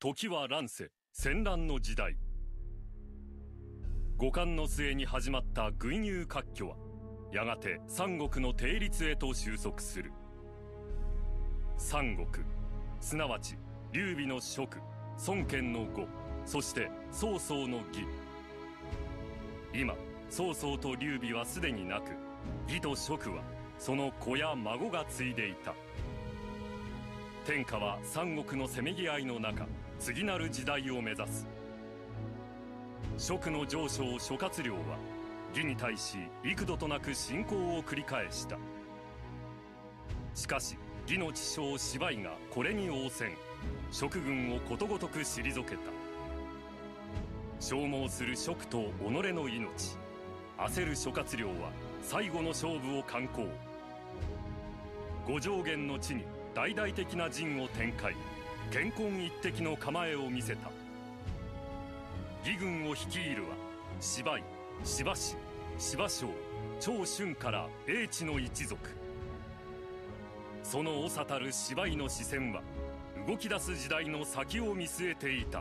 時は乱世、戦乱の時代。五冠の末に始まった群雄割拠は、やがて三国の定律へと収束する。三国、すなわち劉備の蜀、孫権の呉、そして曹操の魏。今、曹操と劉備はすでになく、魏と蜀はその子や孫が継いでいた。天下は三国のせめぎ合いの中、次なる時代を目指す。蜀の丞相諸葛亮は魏に対し幾度となく侵攻を繰り返した。しかし魏の知将司馬懿がこれに応戦、蜀軍をことごとく退けた。消耗する蜀と己の命、焦る諸葛亮は最後の勝負を敢行。五条原の地に大々的な陣を展開、堅根一滴の構えを見せた。魏軍を率いるは司馬懿、司馬氏、司馬昭、長春から英知の一族。その長たる司馬懿の視線は動き出す時代の先を見据えていた。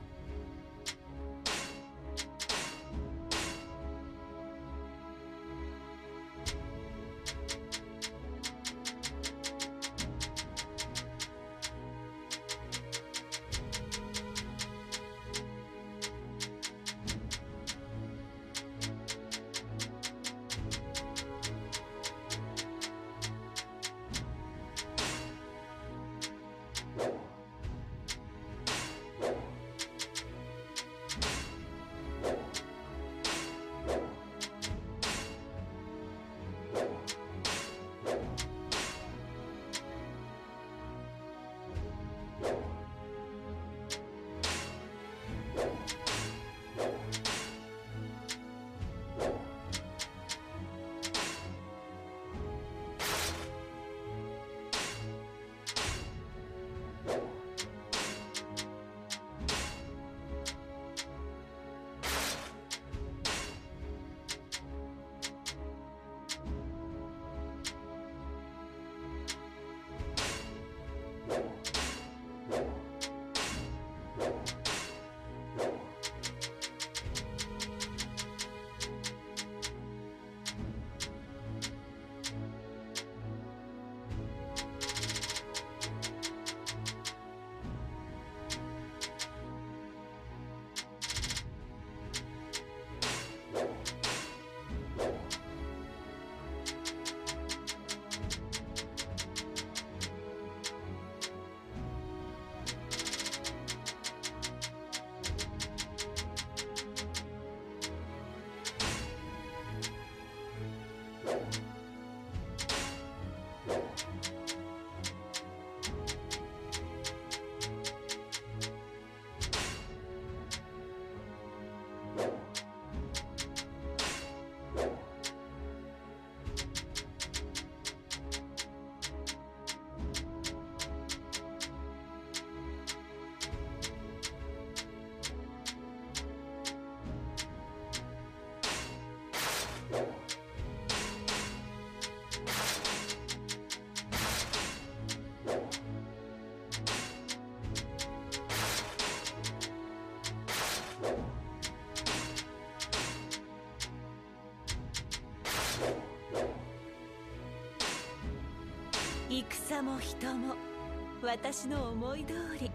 戦も人も私の思い通り。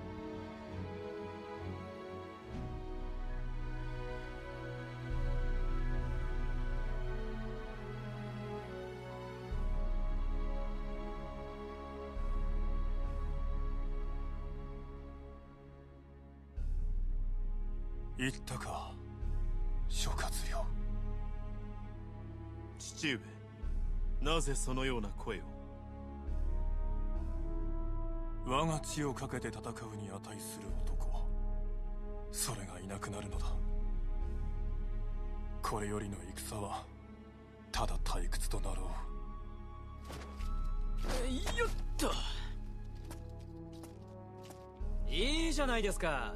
言ったか、諸葛亮。 父上、なぜそのような声を。 我が血をかけて戦うに値する男、それがいなくなるのだ。これよりの戦はただ退屈となろう。よっと、いいじゃないですか。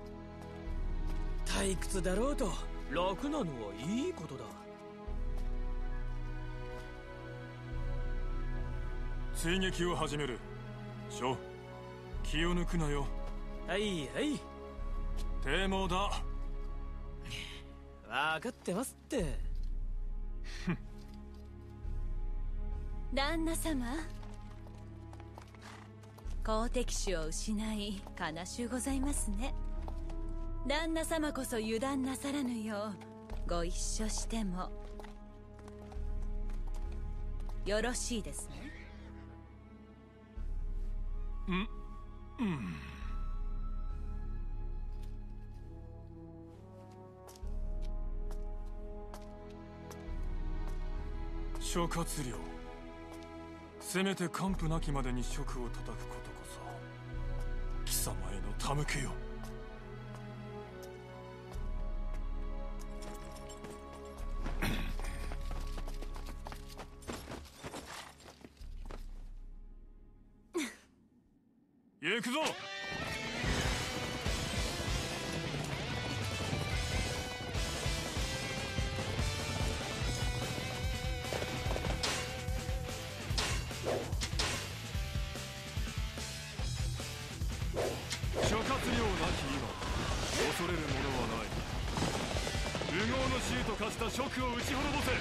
退屈だろうと楽なのはいいことだ。 追撃を始める。諸、気を抜くなよ。 はいはい。 堤防だ。 分かってますって。 旦那様、好敵手を失い悲しゅうございますね。旦那様こそ油断なさらぬようご一緒してもよろしいですね。 諸葛亮、せめて完膚なきまでに職を叩くことこそ貴様への手向けよ。行くぞ。諸葛亮なき今、恐れるものはない。無謀の衆と化した蜀を打ち滅ぼせ。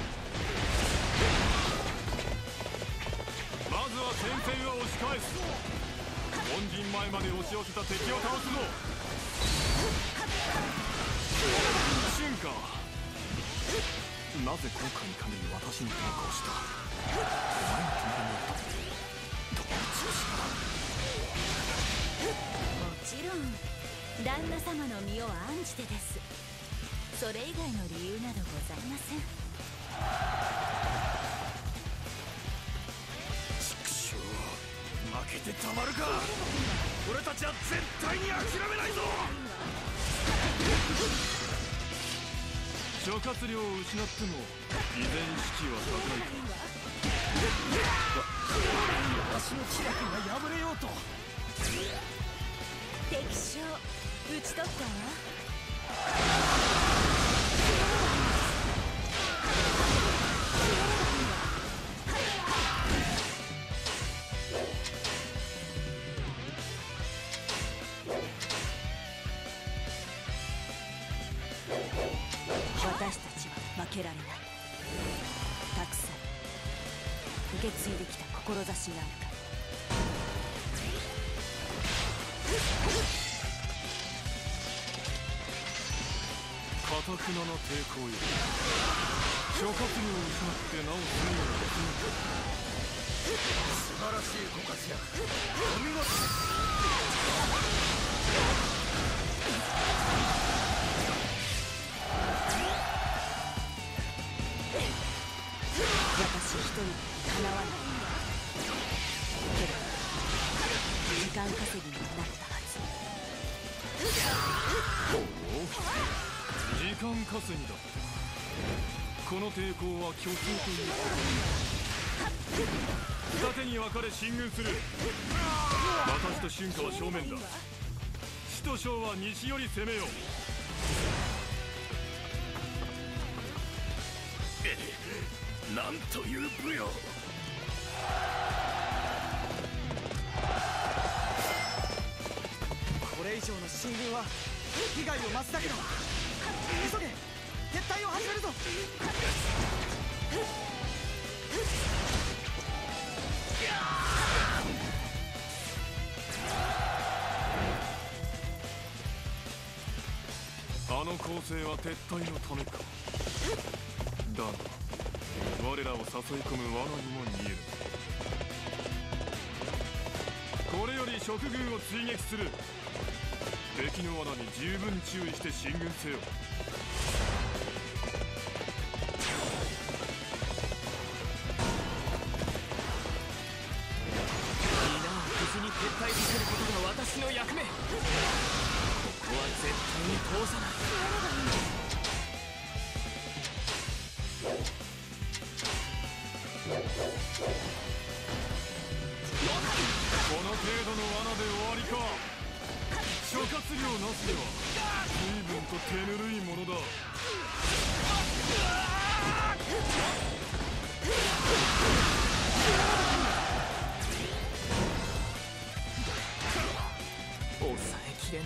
まずは戦線を押し返す。門陣前まで押し寄せた敵を倒すぞ。瞬か、なぜ今回に限り私に投稿した。お前の隣にいるとどう調子だ。 もちろん旦那様の身を案じてです。それ以外の理由などございません。 負けてたまるか。俺たちは絶対に諦めないぞ。 諸葛亮を失っても依然士気は高いか。 私の気楽が破れようと。 敵将討ち取ったわ。私たちは負けられない。たくさん受け継いできた志があるから。 堅くなな抵抗よ。諸葛亮を失ってなお罪を犯す。 素晴らしいご活躍。お見事。 私一人でかなわないけど時間稼ぎにはなったはず。 時間稼ぎだ。この抵抗は虚勢という二手に分かれ進軍する。私と春夏は正面だ。師と将は西より攻めよう。 なんという武勇。 これ以上の進軍は被害を増すだけだ。急げ、撤退を始めるぞ。 あの攻勢は撤退のためか。だが我らを誘い込む罠にも見える。これより蜀軍を追撃する。敵の罠に十分注意して進軍せよ。 皆を無事に撤退させることが私の役目。ここは絶対に通さない。 この程度の罠で終わりか。諸葛亮なしでは随分と手ぬるいものだ。 抑えきれ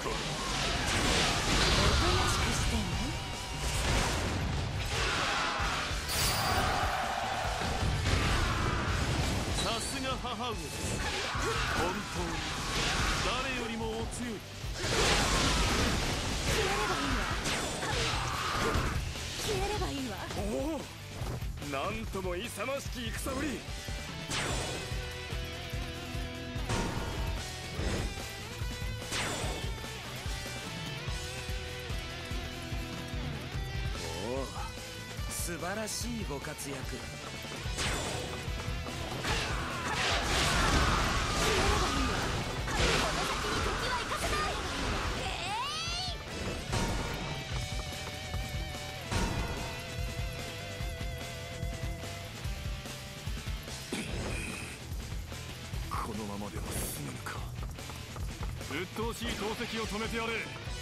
とは。 おとなしくしてね。 さすが母上です。本当に誰よりもお強い。 消えればいいわ。消えればいいわ。 おお、なんとも勇ましき戦ぶり。 おお、素晴らしいご活躍。 このままでは進めぬか。鬱陶しい投石を止めてやれ。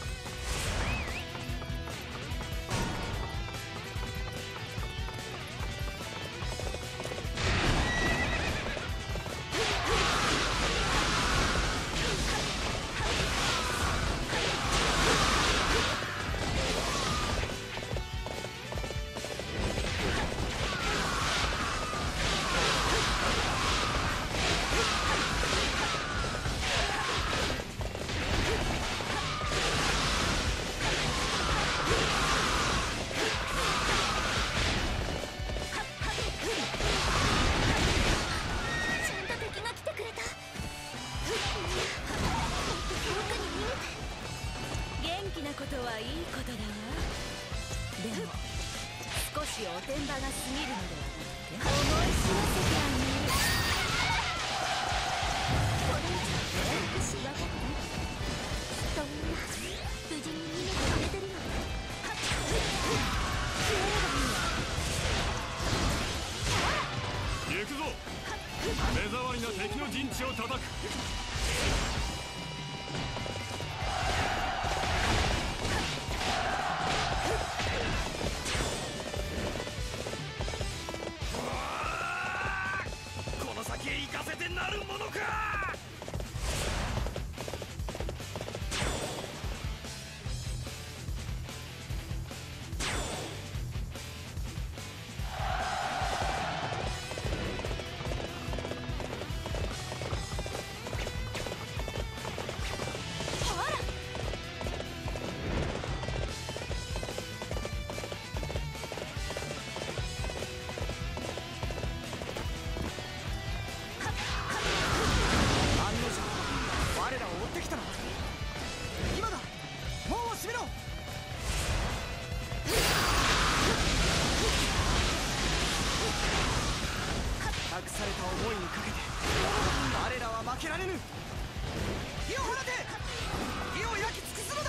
ことはいいことだわ。でも少しおてんばが過ぎるのではなくて、思い知らせてあげる。これ以上私分かった？きっとみんな無事に逃げてくれてるの。消えればいいわ。 行くぞ。目障りな敵の陣地を叩く。行かせてなるものか。託された思いにかけて我らは負けられぬ。火を放て。火を焼き尽くすのだ。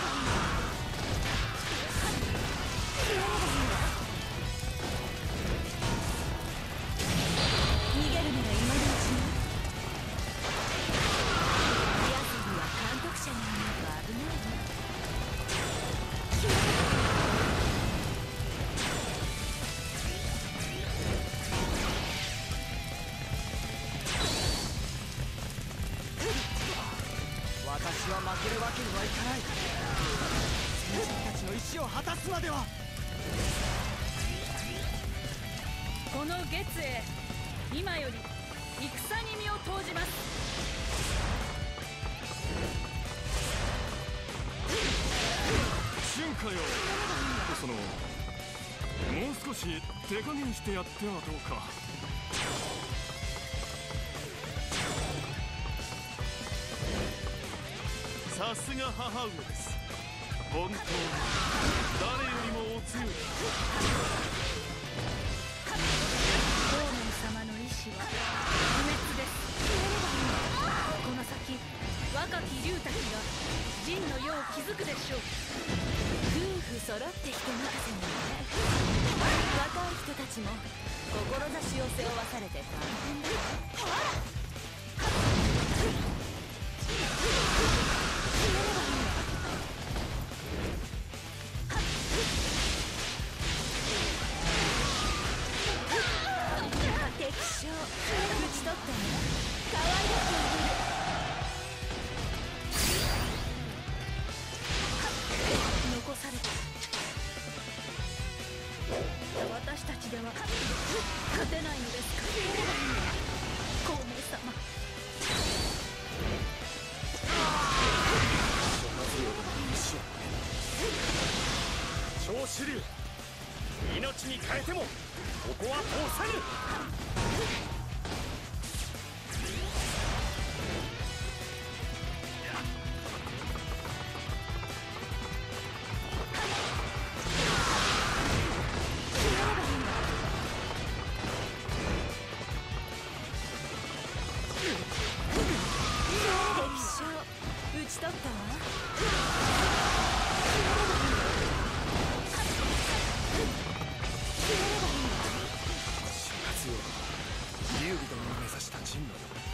逃げるなら今のうちに。ヤソリは監督者になると危ないわ。 私は負けるわけにはいかない。先人たちの意志を果たすまでは。 この月へ今より戦に身を投じます。 春夏よ、もう少し手加減してやってはどうか。さすが母上です。本当に誰よりもお強い。 孔明様の意志は不滅です。この先若き龍たちが陣の世を築くでしょう。 夫婦揃って人任せにね。若い人たちも志を背負わされて大変だ。敵将討ち取ってね。可愛がってあげる。 主流、命に変えてもここは通さぬ。 撃ち取ったわ。 劉備殿を目指した陣の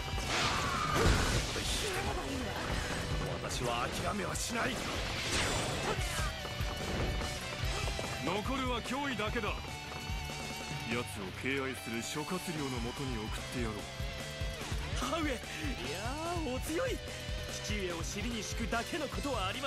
私は諦めはしない。 残るは脅威だけだ。奴を敬愛する諸葛亮のもとに送ってやろう。 母上、いやーお強い。父上を尻に敷くだけのことはあります。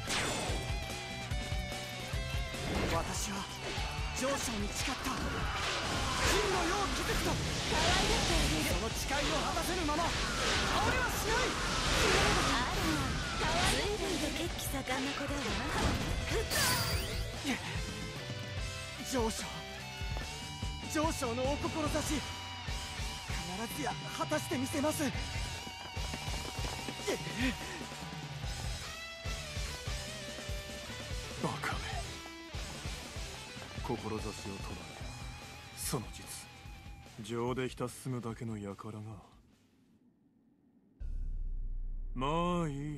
私は上昇に誓った。金の世を築くと。 可愛がってあげる。 その誓いを果たせぬまま倒れはしない。 あら、随分と血気盛んな子だわ。 上昇のお志、必ずや果たしてみせます。 バカめ。志を唱え、その実情でひた進むだけの輩が。まあいい。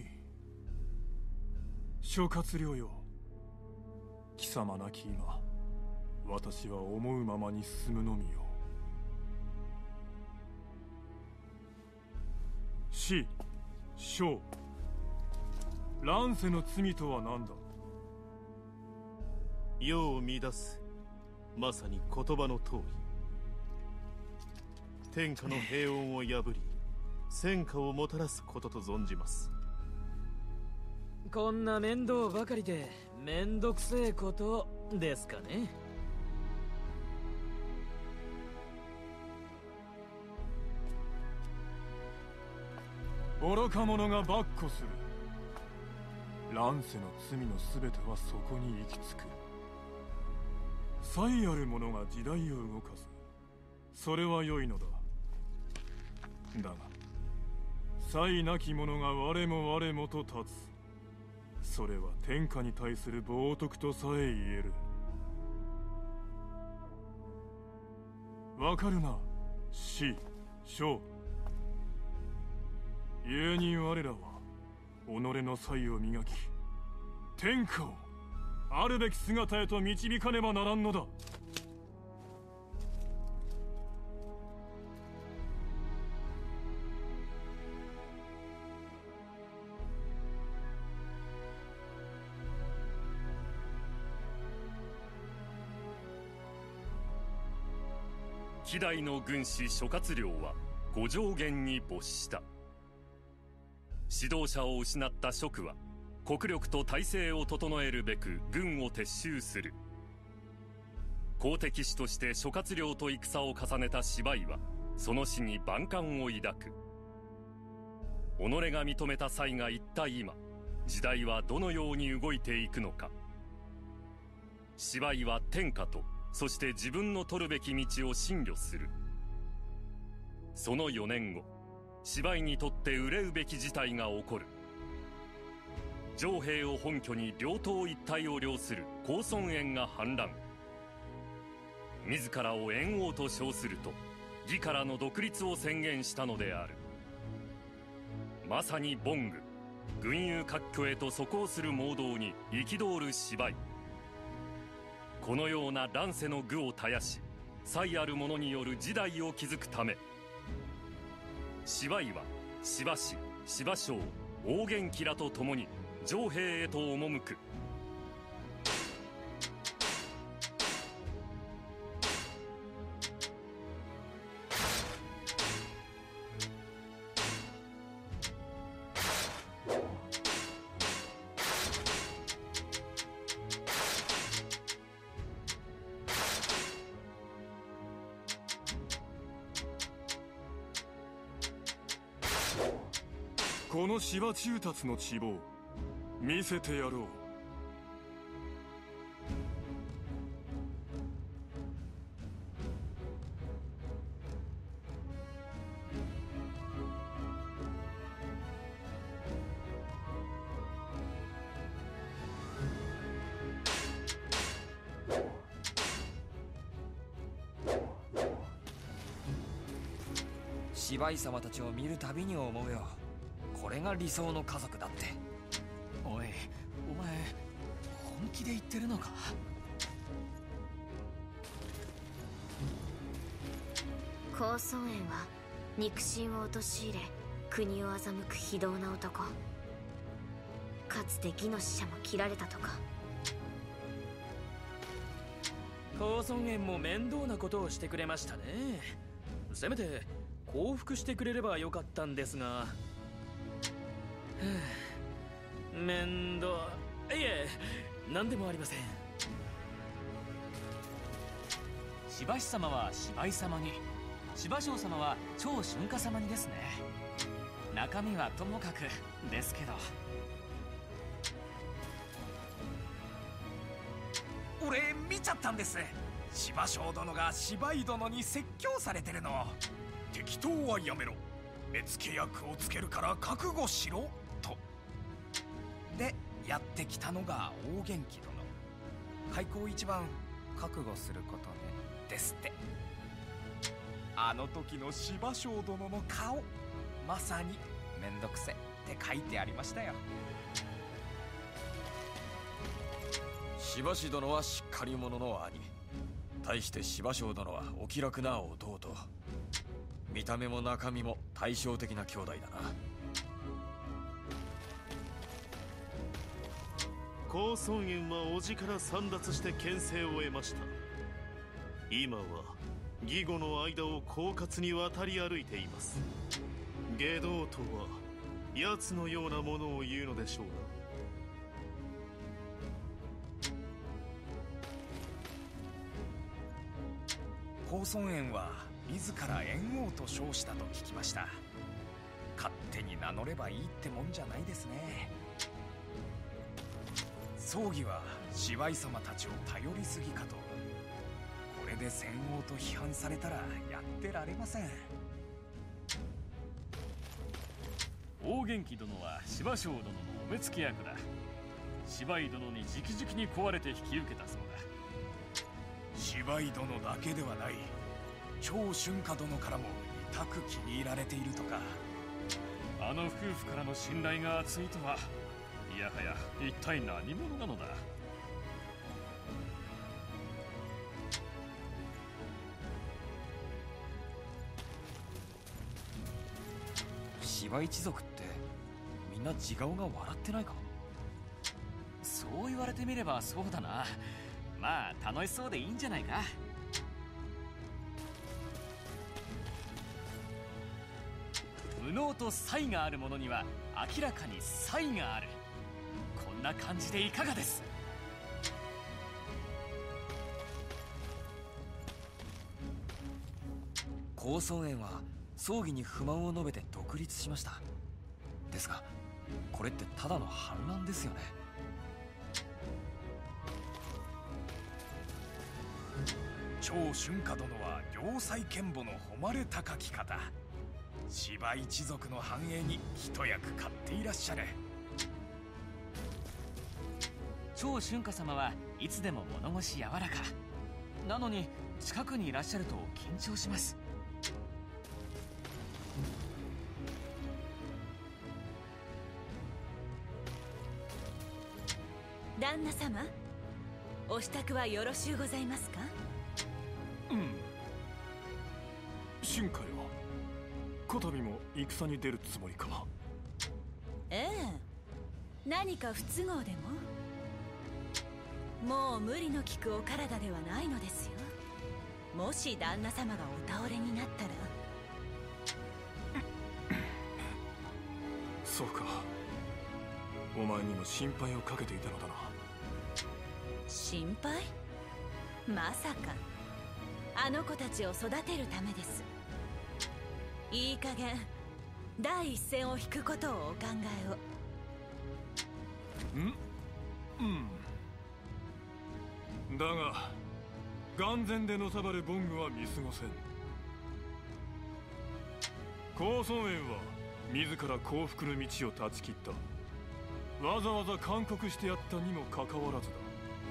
諸葛亮よ、貴様なき今、私は思うままに進むのみよ。死、生、乱世の罪とは何だ。 世を乱す、まさに言葉の通り。天下の平穏を破り戦火をもたらすことと存じます。 こんな面倒ばかりでめんどくせえことですかね。 愚か者が跋扈する。乱世の罪のすべてはそこに行き着く。才ある者が時代を動かす。それは良いのだ。だが才なき者が我も我もと立つ。それは天下に対する冒涜とさえ言える。わかるな、死、生。故に我らは己の才を磨き、天下をあるべき姿へと導かねばならんのだ。 希代の軍師諸葛亮は五条原に没した。指導者を失った蜀は国力と体制を整えるべく軍を撤収する。好敵手として諸葛亮と戦を重ねた芝居はその死に万感を抱く。己が認めた才が一体今時代はどのように動いていくのか。芝居は天下とそして自分の取るべき道を信慮する。その4年後、芝居にとって憂うべき事態が起こる。城兵を本拠に両党一帯を領する公孫衍が反乱。自らを燕王と称すると義からの独立を宣言したのである。まさに凡愚、群雄割拠へと素行する妄動に憤る芝居。このような乱世の愚を絶やし、才ある者による時代を築くため、芝居は芝氏、芝生、王元気らと共に城兵へと赴く。 この芝中達の地貌見せてやろう。 芝居様たちを見るたびに思うよ。これが理想の家族だって。おい、お前本気で言ってるのか？ 高尊園は肉親を陥れ国を欺く非道な男。かつて義の使者も切られたとか。 高尊園も面倒なことをしてくれましたね。せめて降伏してくれればよかったんですが。面倒。いえ、何でもありません。 芝師様は芝居様に、芝生様は超春夏様にですね。中身はともかくですけど。 俺見ちゃったんです。芝生殿が芝居殿に説教されてるの。適当はやめろ、目付け役をつけるから覚悟しろと。でやってきたのが大元気殿。開口一番覚悟することねですって。あの時の芝生殿の顔、まさにめんどくせって書いてありましたよ。 芝師殿はしっかり者の兄、対して芝生殿はお気楽な弟。見た目も中身も対照的な兄弟だな。 高尊園は叔父から簒奪して権勢を得ました。今は義母の間を狡猾に渡り歩いています。外道とは奴のようなものを言うのでしょうな。 高尊園は自ら猿王と称したと聞きました。勝手に名乗ればいいってもんじゃないですね。葬儀は芝居様たちを頼りすぎかと。これで先王と批判されたらやってられません。 大元気殿は芝生殿のお目付け役だ。芝居殿に直々に請われて引き受けたそうだ。 芝居殿だけではない、超春夏殿からも痛く気に入られているとか。 あの夫婦からの信頼が厚いとは、いやはや一体何者なのだ。 芝一族ってみんな地顔が笑ってないか？ そう言われてみればそうだな。まあ楽しそうでいいんじゃないか。無能と才があるものには明らかに才がある。こんな感じでいかがです？ 高尊園は葬儀に不満を述べて独立しました。ですがこれってただの反乱ですよね。超春夏殿は良妻賢母の誉れ高き方。芝一族の繁栄に一役買っていらっしゃる。 超春夏様はいつでも物腰柔らかなのに、近くにいらっしゃると緊張します。 旦那様、お支度はよろしゅうございますか？ 春夏よ、こたびも戦に出るつもりか？ ええ、何か不都合でも？もう無理の利くお体ではないのですよ。もし旦那様がお倒れになったら。 そうか、お前にも心配をかけていたのだな。 心配？まさかあの子たちを育てるためです。いい加減第一線を引くことをお考えを。 だが眼前でのさばるボングは見過ごせん。高尊園は自ら幸福の道を断ち切った。わざわざ勧告してやったにもかかわらず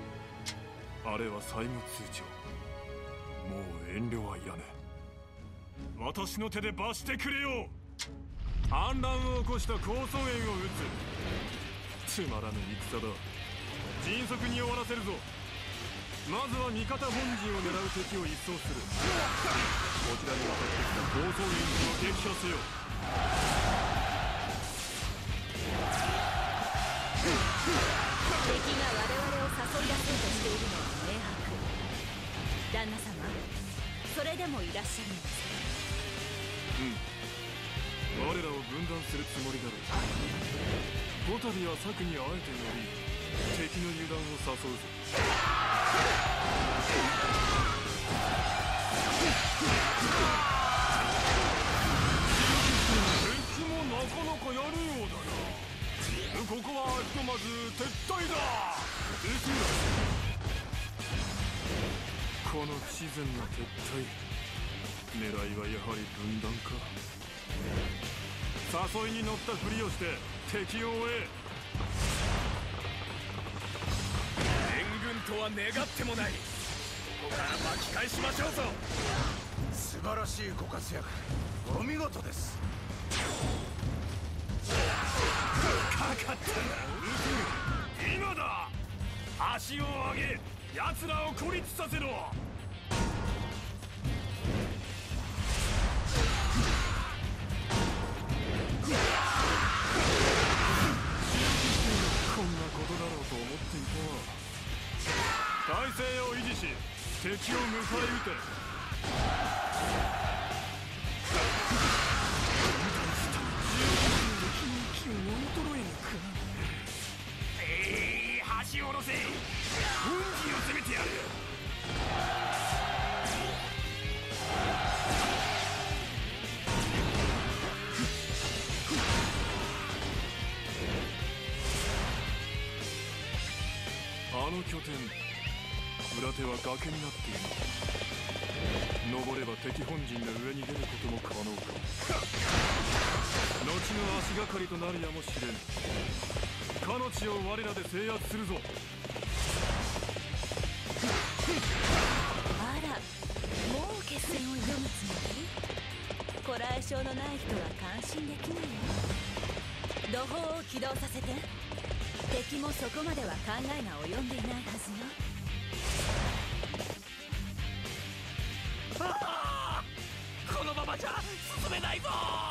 だ。あれは債務通帳。もう遠慮はいらね私の手で罰してくれよ。反乱を起こした高尊園を撃つ。つまらぬ戦だ。迅速に終わらせるぞ。まずは味方本陣を狙う敵を一掃する。こちらに渡ってきた高尊園を撃破せよ。 敵が我々を誘い出そうとしているのは明白。旦那様、それでもいらっしゃるのですか？ 我らを分断するつもりだろう。こたびは策にあえて乗り、敵の油断を誘うぞ。敵もなかなかやるようだな。ここはひとまず撤退だ。この不自然な撤退、狙いはやはり分断か。誘いに乗ったふりをして敵を追え。 援軍とは願ってもない。ここから巻き返しましょうぞ。 素晴らしいご活躍、お見事です。 かかったな。今だ。足を上げ、奴らを孤立させろ。こんなことだろうと思っていたわ。体勢を維持し、敵を迎え撃て。橋を下ろせ。本陣を攻めてやる。あの拠点、裏手は崖になっている。登れば敵本陣の上に出ることも可能か。後の足がかりとなるやもしれぬ。かの地を我らで制圧するぞ。 あら、もう決戦を挑むつもり？ご来渉のない人は感心できないよ。土砲を起動させて。敵もそこまでは考えが及んでいないはずよ。 ああ、このままじゃ進めないぞ。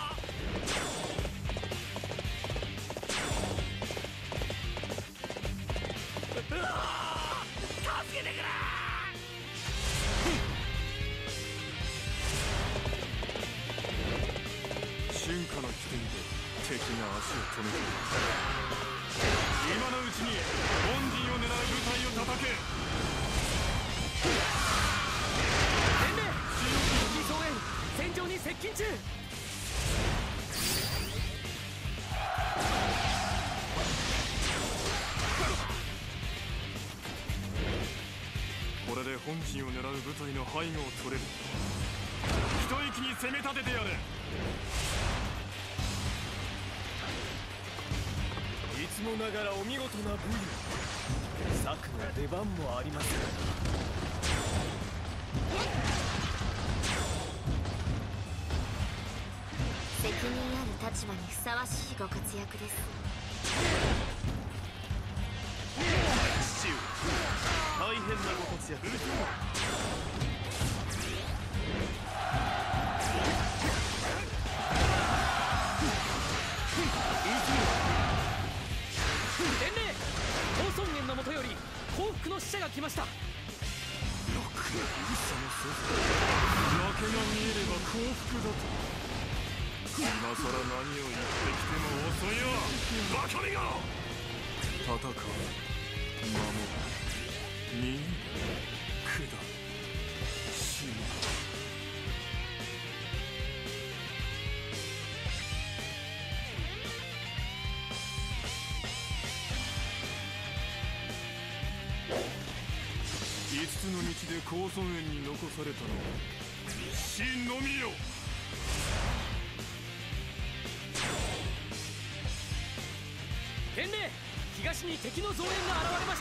助けてくれ。 瞬間の起点で敵が足を止めている。今のうちに本陣を狙う部隊を叩け。 伝令、敵増援戦場に接近中。 これで本陣を狙う部隊の背後を取れる。一息に攻め立ててやれ。 いつもながらお見事な武勇。策の出番もありますから。 責任ある立場にふさわしいご活躍です。 父上、大変なご活躍。 伝令、高尊園のもとより降伏の使者が来ました。 ろくな戦もせず負けが見えれば降伏だと。今さら何を言ってきても遅いよ、バカめが。戦う、守る、見る、下る、死ぬ。5つの道で高尊園に残されたのは死のみよ。 伝令、東に敵の増援が現れました。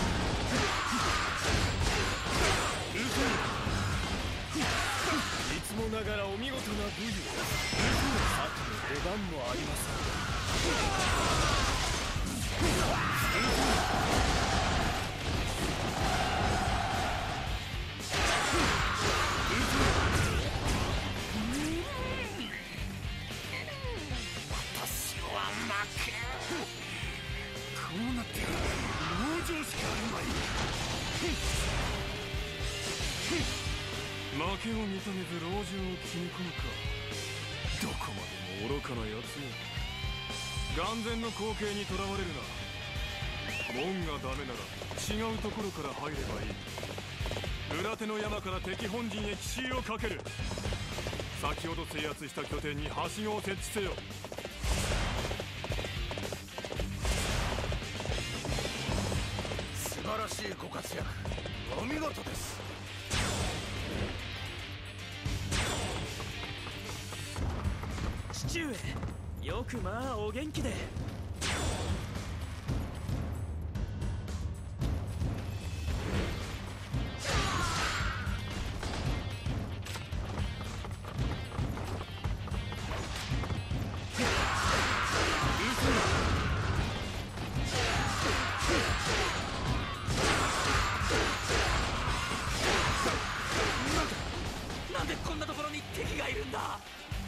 いつももながらお見事な武勇。あとの出番もありません。 私は負けん。こうなって農場しかあるまい。 負けを認めず老中を気に込むか。どこまでも愚かなやつよ。眼前の光景にとらわれるな。門がダメなら違うところから入ればいい。裏手の山から敵本陣へ奇襲をかける。先ほど制圧した拠点にはしごを設置せよ。 素晴らしいご活躍、お見事です。 父上、よくまあお元気で。 なんでこんなところに敵がいるんだ。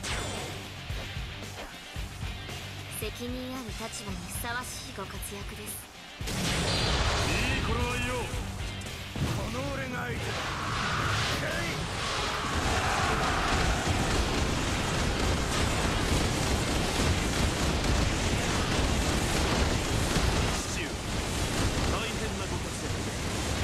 責任ある立場にふさわしいご活躍です。 いい頃合いよ。 この俺が相手だ。 父上、大変なご活躍で。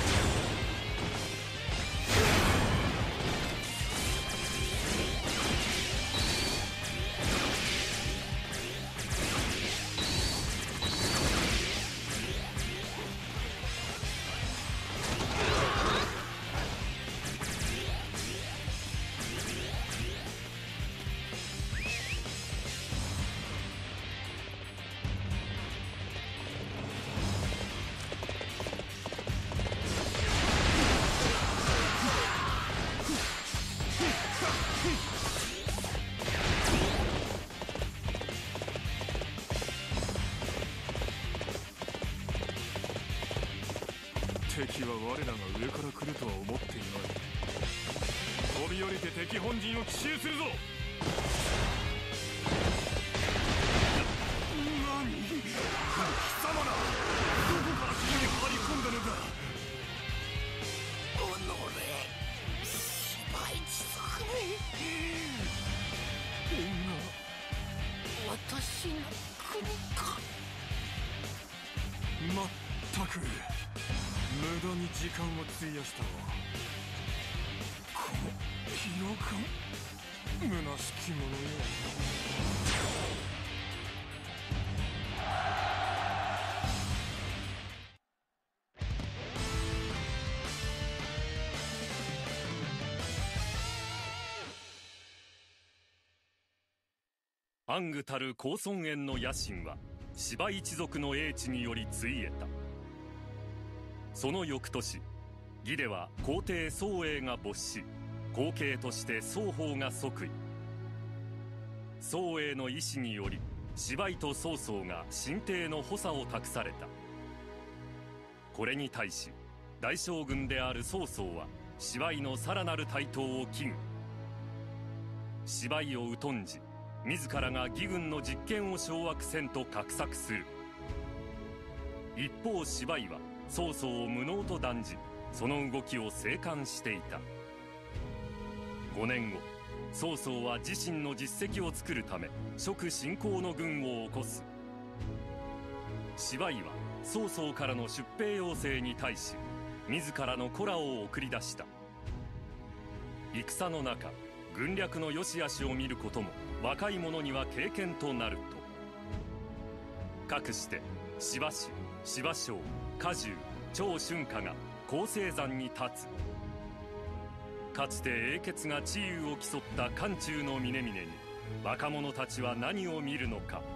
敵は我らが上から来るとは思っていない。飛び降りて敵本陣を奇襲するぞ。 何？貴様ら、どこから城に張り込んだのだ。おのれ、芝居地獄め。私の国か。 まったく無駄に時間を費やしたわ。この疲労感、虚しきものよ。 暗愚たる高尊園の野心は芝一族の英知によりついえた。その翌年、義では皇帝宗英が没し、後継として宗法が即位。宗英の意志により芝居と曹操が新帝の補佐を託された。これに対し大将軍である曹操は芝居のさらなる台頭を危惧。芝居を疎んじ自らが義軍の実権を掌握せんと画策する。一方芝居は曹操を無能と断じ、その動きを静観していた。5年後、曹操は自身の実績を作るため蜀侵攻の軍を起こす。芝居は曹操からの出兵要請に対し自らの子らを送り出した。戦の中、軍略の良し悪しを見ることも若い者には経験となると、かくして柴氏、柴将、家重、長春夏が公正山に立つ。かつて英傑が地位を競った漢中の峰々に若者たちは何を見るのか。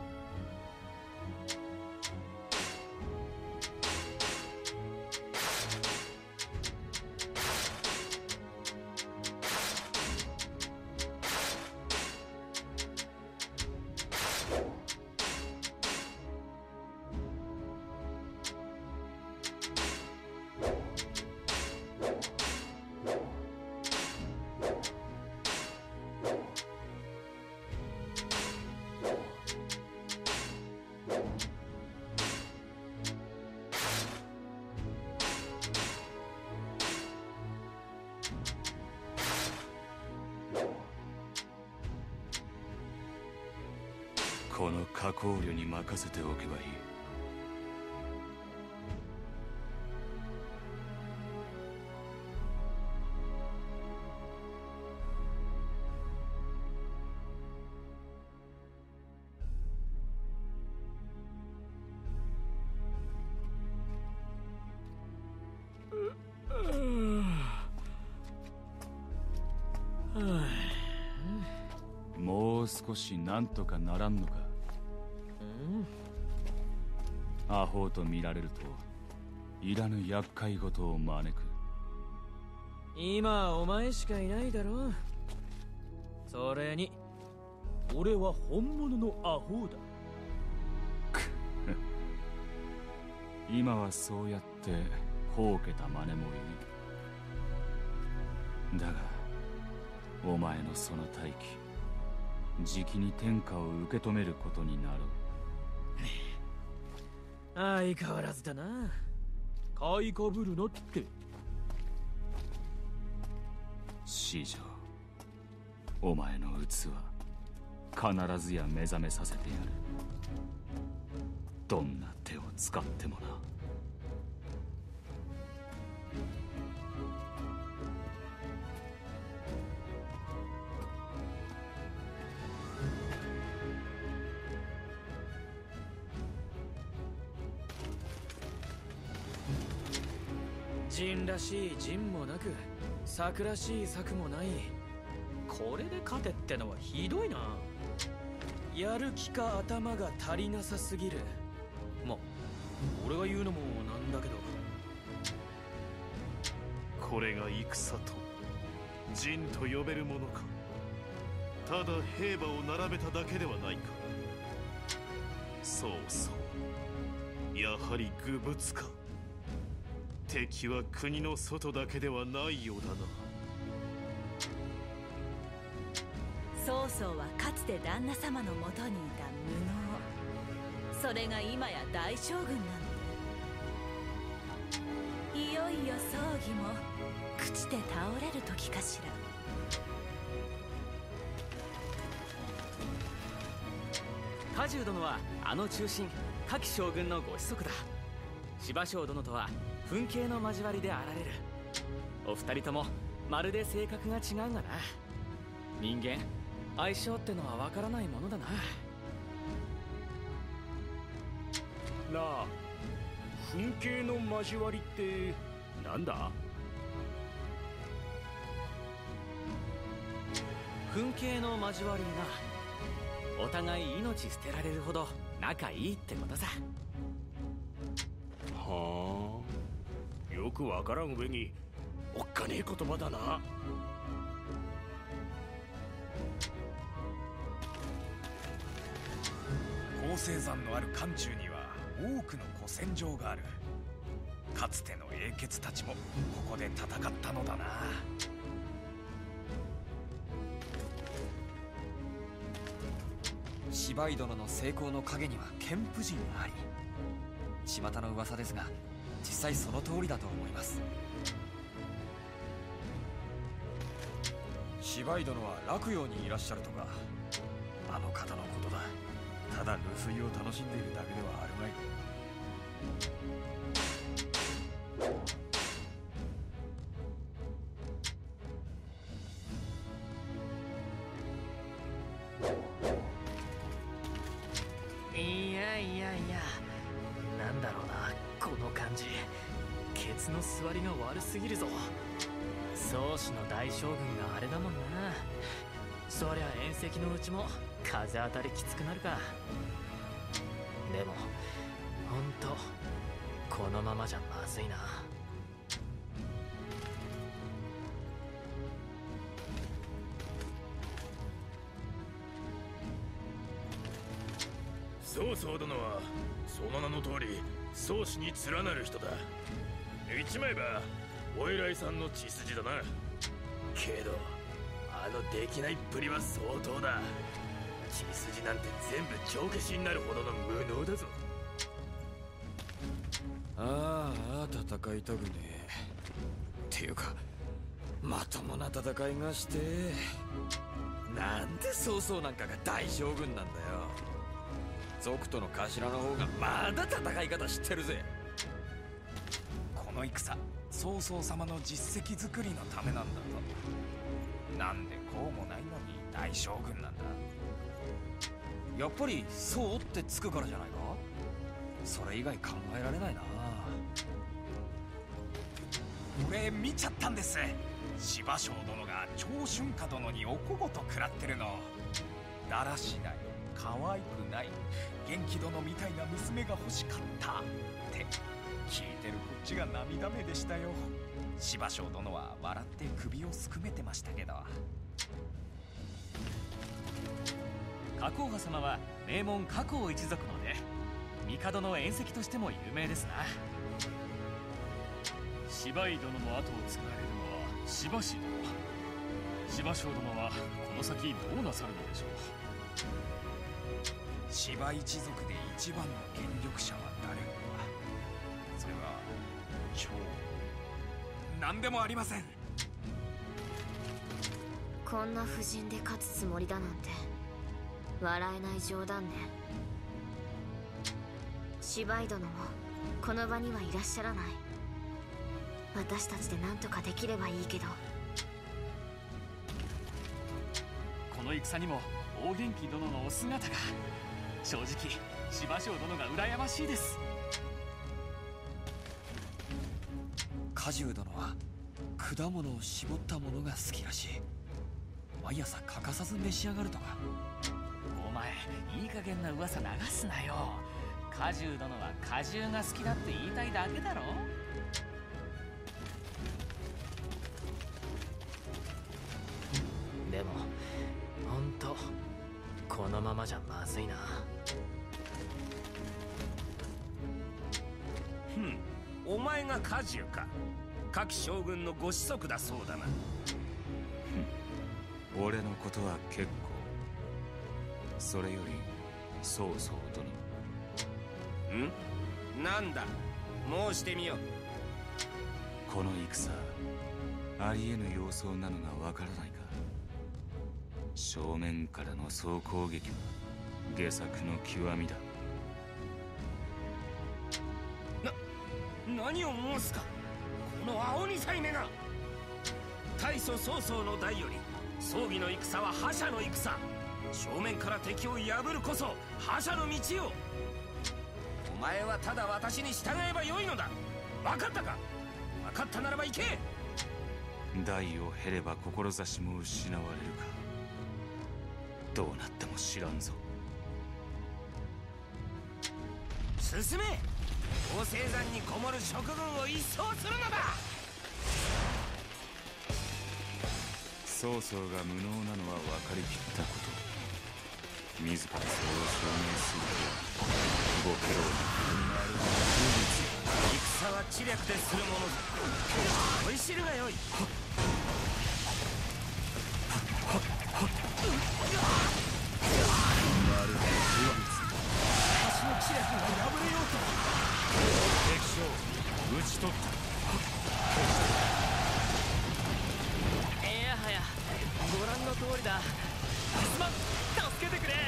加工旅に任せておけばいい。もう少しなんとかならんのか。アホと見られるといらぬ厄介事を招く。 今お前しかいないだろ。それに俺は本物のアホだ。 今はそうやってほうけた真似もいい。だがお前のその大器、じきに天下を受け止めることになろう。 相変わらずだな。買いかぶるなって。 師匠、お前の器必ずや目覚めさせてやる。どんな手を使ってもな。 陣らしい陣もなく、策らしい策もない。これで勝てってのはひどいな。やる気か頭が足りなさすぎる。ま、俺が言うのもなんだけど。 これが戦と陣と呼べるものか。ただ兵馬を並べただけではないか。そうそう、やはり愚物か。敵は国の外だけではないようだな。 曹操はかつて旦那様のもとにいた無能。それが今や大将軍なんだ。いよいよ葬儀も朽ちて倒れる時かしら。 家中殿はあの中心夏季将軍のご子息だ。柴将殿とは墳系の交わりであられる。お二人ともまるで性格が違うがな。人間相性ってのはわからないものだな。 なあ、墳系の交わりってなんだ？ 墳系の交わりがお互い命捨てられるほど仲いいってことさ。 はあ、よくわからん上におっかねえ言葉だな。 高青山のある漢中には多くの古戦場がある。かつての英傑たちもここで戦ったのだな。 芝居殿の成功の陰には剣婦人があり、巷の噂ですが実際その通りだと思います。芝居殿は洛陽にいらっしゃるとか。あの方のことだ。ただ留守居を楽しんでいるだけではあるまい。 いやいやいや、なんだろうな、この感じ。ケツの座りが悪すぎるぞ。宗師の大将軍があれだもんな。そりゃ縁石のうちも風当たりきつくなるか。でもほんとこのままじゃまずいな。 曹操殿はその名の通り宗師に連なる人だ。言っちまえばお偉いさんの血筋だな。けどあのできないっぷりは相当だ。血筋なんて全部帳消しになるほどの無能だぞ。 ああ、戦いたくねえ。っていうかまともな戦いがして。なんで曹操なんかが大将軍なんだよ。 族との頭の方がまだ戦い方知ってるぜ。 この戦、曹操様の実績作りのためなんだと。なんでこうもないのに大将軍なんだ。 やっぱりそうってつくからじゃないか。それ以外考えられないな。 俺見ちゃったんです。芝生殿が長春夏殿におこごと食らってるの。だらしない、可愛くない、元気殿みたいな娘が欲しかったって聞いてるこっちが涙目でしたよ。芝生殿は笑って首をすくめてましたけど。 加工派様は名門加工一族ので、帝の縁戚としても有名ですな。 芝居殿の後を継がれるのは芝氏殿。芝生殿はこの先どうなさるのでしょう。 芝一族で一番の権力者は誰か。それは超何でもありません。 こんな布陣で勝つつもりだなんて笑えない冗談ね。芝居殿もこの場にはいらっしゃらない。私たちで何とかできればいいけど。 この戦にも大元気殿のお姿が。正直芝生殿が羨ましいです。 果汁殿は果物を絞ったものが好きらしい。毎朝欠かさず召し上がるとか。 お前いい加減な噂流すなよ。果汁殿は果汁が好きだって言いたいだけだろ。 でもほんとこのままじゃまずいな。 お前が果汁か。夏季将軍のご子息だそうだな。 俺のことは結構。それより曹操殿。 なんだ、申してみよ。 この戦ありえぬ様相なのがわからないか。正面からの総攻撃は下策の極みだ。 何を申すか、この青二才目が。大祖曹操の代より葬儀の戦は覇者の戦。正面から敵を破るこそ覇者の道よ。お前はただ私に従えばよいのだ。分かったか。分かったならば行け。 代を経れば志も失われるか。どうなっても知らんぞ。 進め。王政山にこもる職軍を一掃するのだ。 曹操が無能なのは分かりきったこと。自らそれを証明するとはご苦労な戦は知略でするものぞ。おい知るがよい。 まるで私の知略が破れようと。 敵将討ち取った。 いやはやご覧の通りだ。すまん、助けてくれ。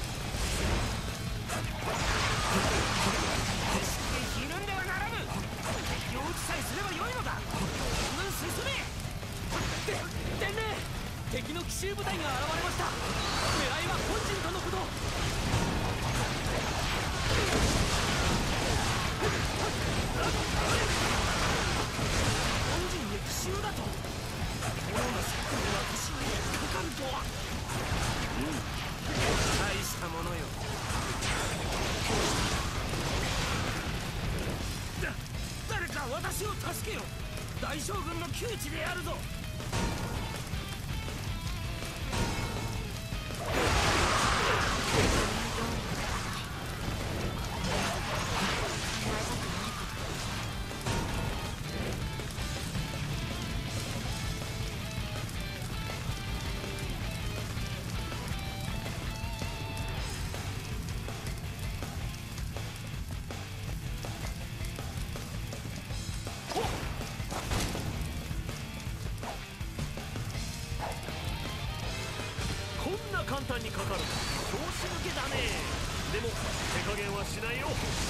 決してひるんではならぬ。敵を撃ちさえすればよいのだ。進め。 伝令、敵の奇襲部隊が現れました。狙いは本陣とのこと。 本陣へ奇襲だと。このような策に私にかかるとは。大したものよ。誰か私を助けよ。大将軍の窮地であるぞ。 簡単にかかる。調子抜けだね。 でも手加減はしないよ。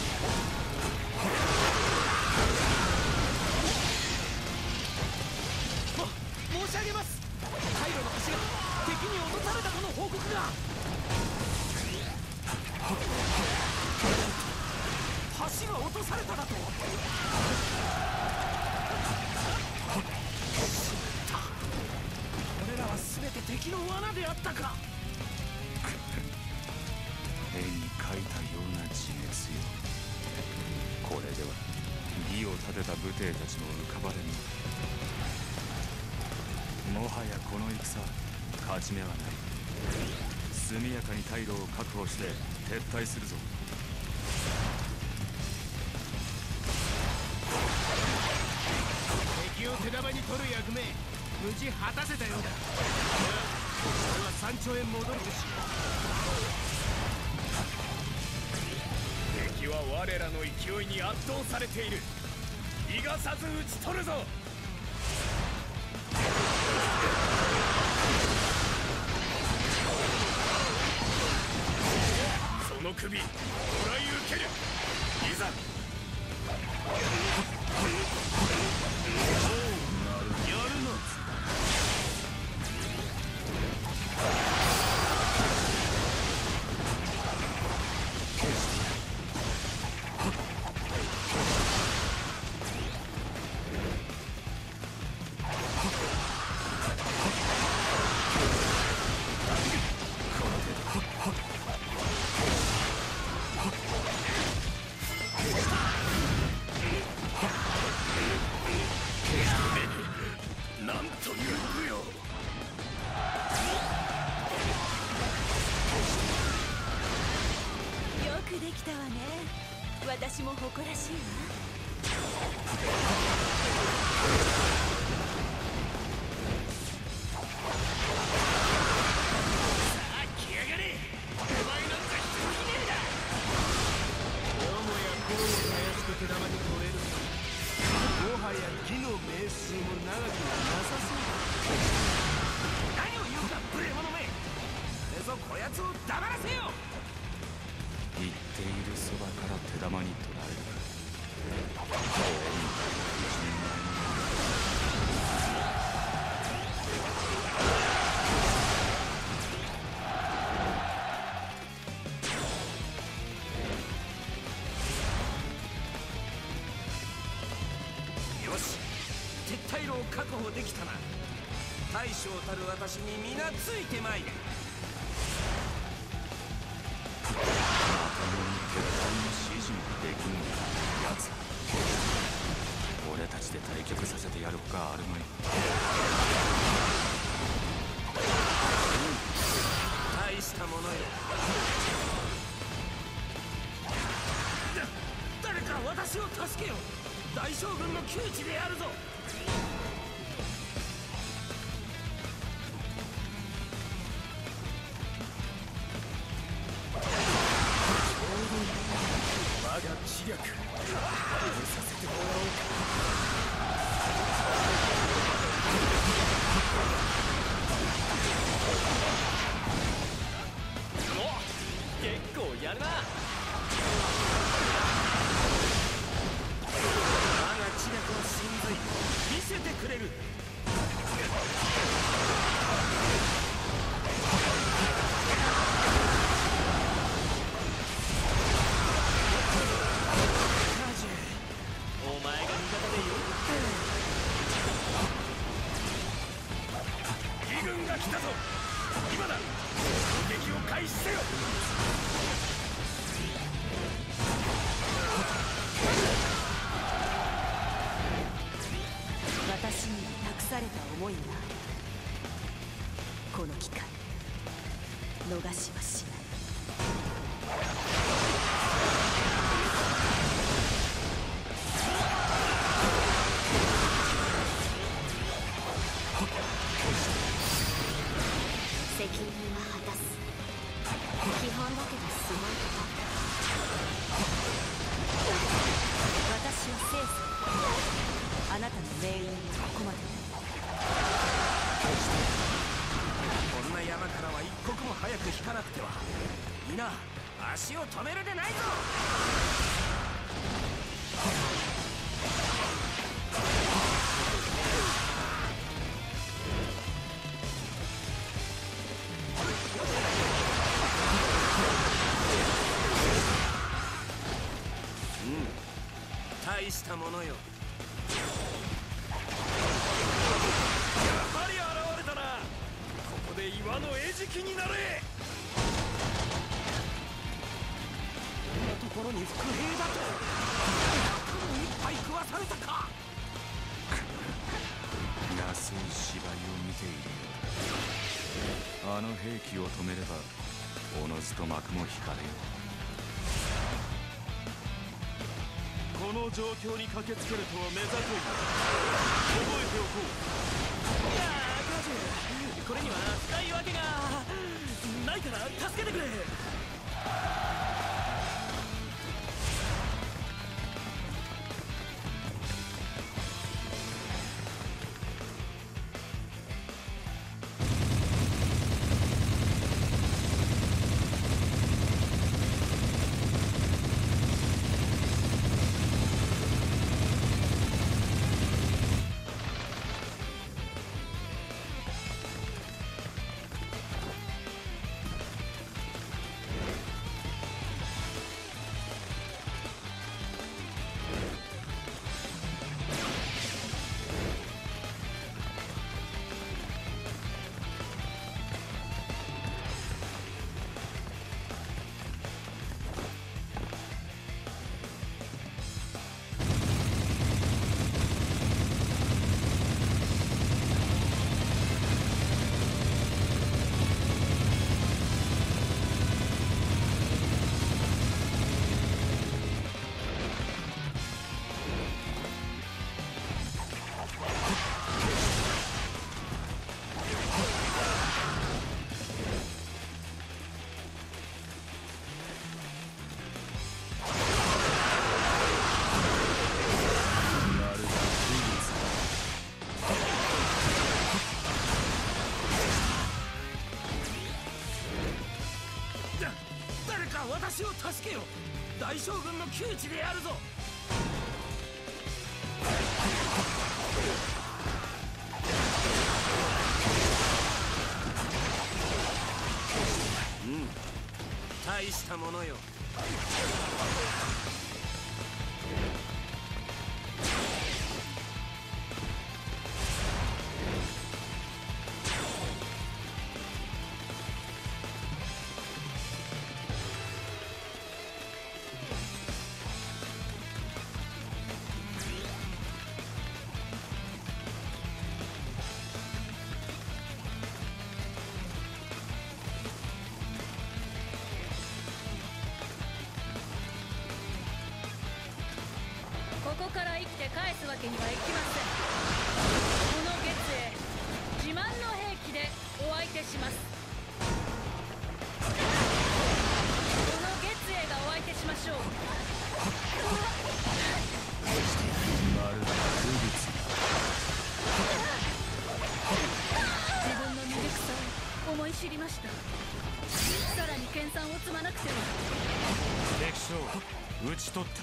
申し上げます。回路の橋が敵に落とされたとの報告が。橋が落とされただと。俺らは全て敵の罠であったか。 絵に描いたような自滅よ。これでは義を立てた武帝たちも浮かばれぬ。もはやこの戦勝ち目はない。速やかに退路を確保して撤退するぞ。 敵を手玉に取る役目無事果たせたようだ。俺は山頂へ戻るべし。敵は我らの勢いに圧倒されている。逃がさず討ち取るぞ。その首もらい受ける。いざ。やるな。 私も誇らしいわ。 さあ来やがれ。お前なんか一人ひねりだ。よもやこうたやすく手玉に取れる。もはや義の命数も長くはなさそうだ。何を言うか無礼者め。これぞこやつを黙らせよ。 言っているそばから手玉に取られる。 よし、撤退路を確保できたな。大将たる私に皆ついてまいれ。 俺たちで対局させてやるほかあるまい。 大したものよ。誰か私を助けよ。大将軍の窮地であるぞ。我が知略覚えさせてもらおうか。 お、結構やるな。 我が知略の神髄見せてくれる。来たぞ。今だ。攻撃を開始せよ。 私に託された思いがある。この機会逃しはしない。 責任は果たす。基本だけどすごいこと。 私は生徒。あなたの命運にここまで。 こんな山からは一刻も早く引かなくては。皆足を止めるでないぞ。大したものよ。やはり現れたな。ここで岩の餌食になれ。こんなところに伏兵だと。いっぱい食わされたか。 安い芝居を見ているよ。あの兵器を止めればおのずと幕も引かれよう。 この状況に駆けつけるとは目ざといな。覚えておこう。 いやー、クラシュ、これには使い分けがないから助けてくれ。私を助けよ。大将軍の窮地であるぞ。大したものよ。 ここから生きて返すわけにはいきません。この月へ自慢の兵器でお相手します。この月へがお相手しましょう。 まるで風物自分の未熟さを思い知りました。さらに研鑽を積まなくては。 敵将討ち取った。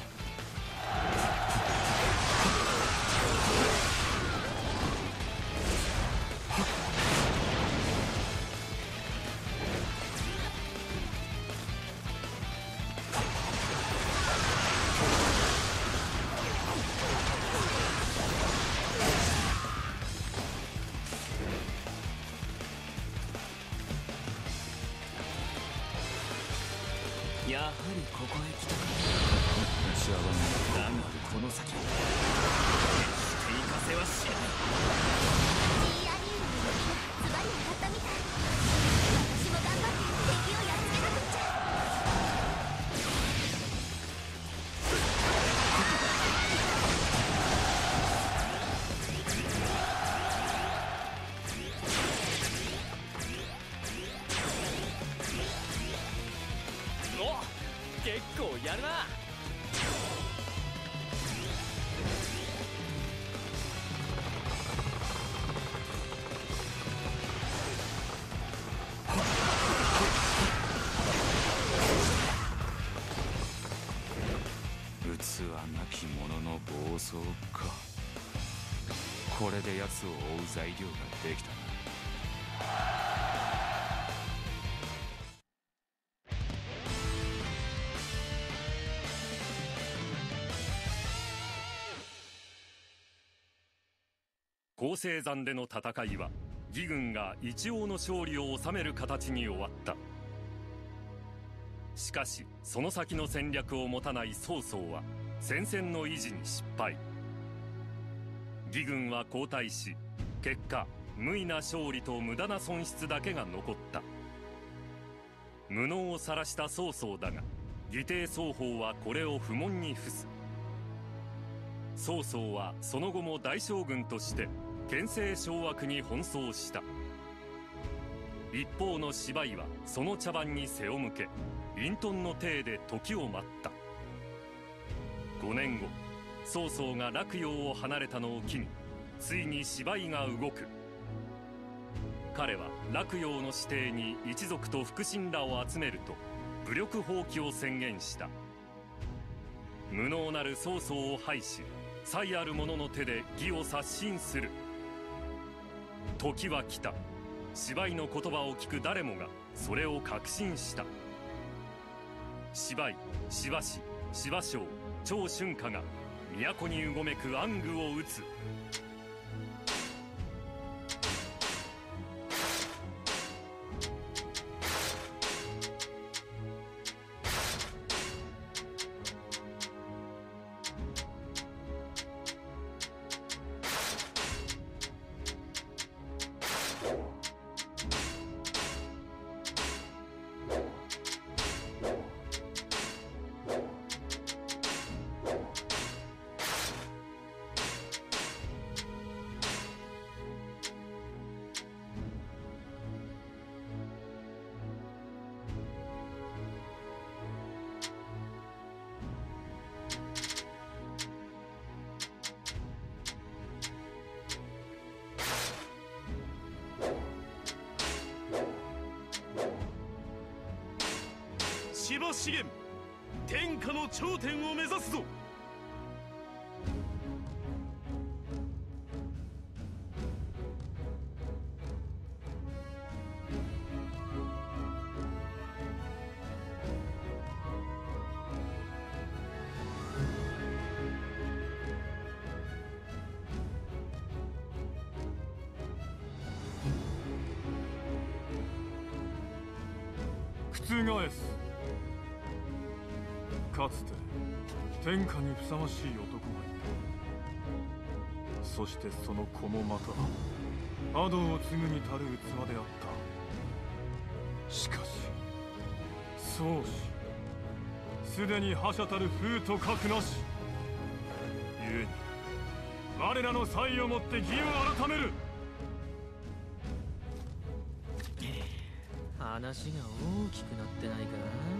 やはりここへ来たか。茶碗がだがこの先決して行かせはしない。 アリウムのズバリ上がったみたい。私も頑張って敵をやっつけなくっちゃ。 お、結構やるな。 装か。これで奴を追う材料ができたな。 恒星山での戦いは義軍が一応の勝利を収める形に終わった。しかしその先の戦略を持たない曹操は戦線の維持に失敗。義軍は後退し、結果無為な勝利と無駄な損失だけが残った。無能を晒した曹操だが、義弟双方はこれを不問に付す。曹操はその後も大将軍として権勢掌握に奔走した。一方の芝居はその茶番に背を向け、隠遁の体で時を待った。5年後、曹操が洛陽を離れたのを機についに芝居が動く。彼は洛陽の指定に一族と腹心らを集めると武力放棄を宣言した。無能なる曹操を排し、才ある者の手で義を刷新する。時は来た。芝居の言葉を聞く誰もがそれを確信した。芝居、芝氏、芝生、長春夏が都にうごめく暗愚を打つ。 芝資源、天下の頂点を目指すぞ。 覆す。かつて天下にふさわしい男がいた。そしてその子もまた覇道を継ぐに足る器であった。しかし宗師、すでに覇者たる風と格なし。故に我らの才をもって義を改める。 話が大きくなってないか。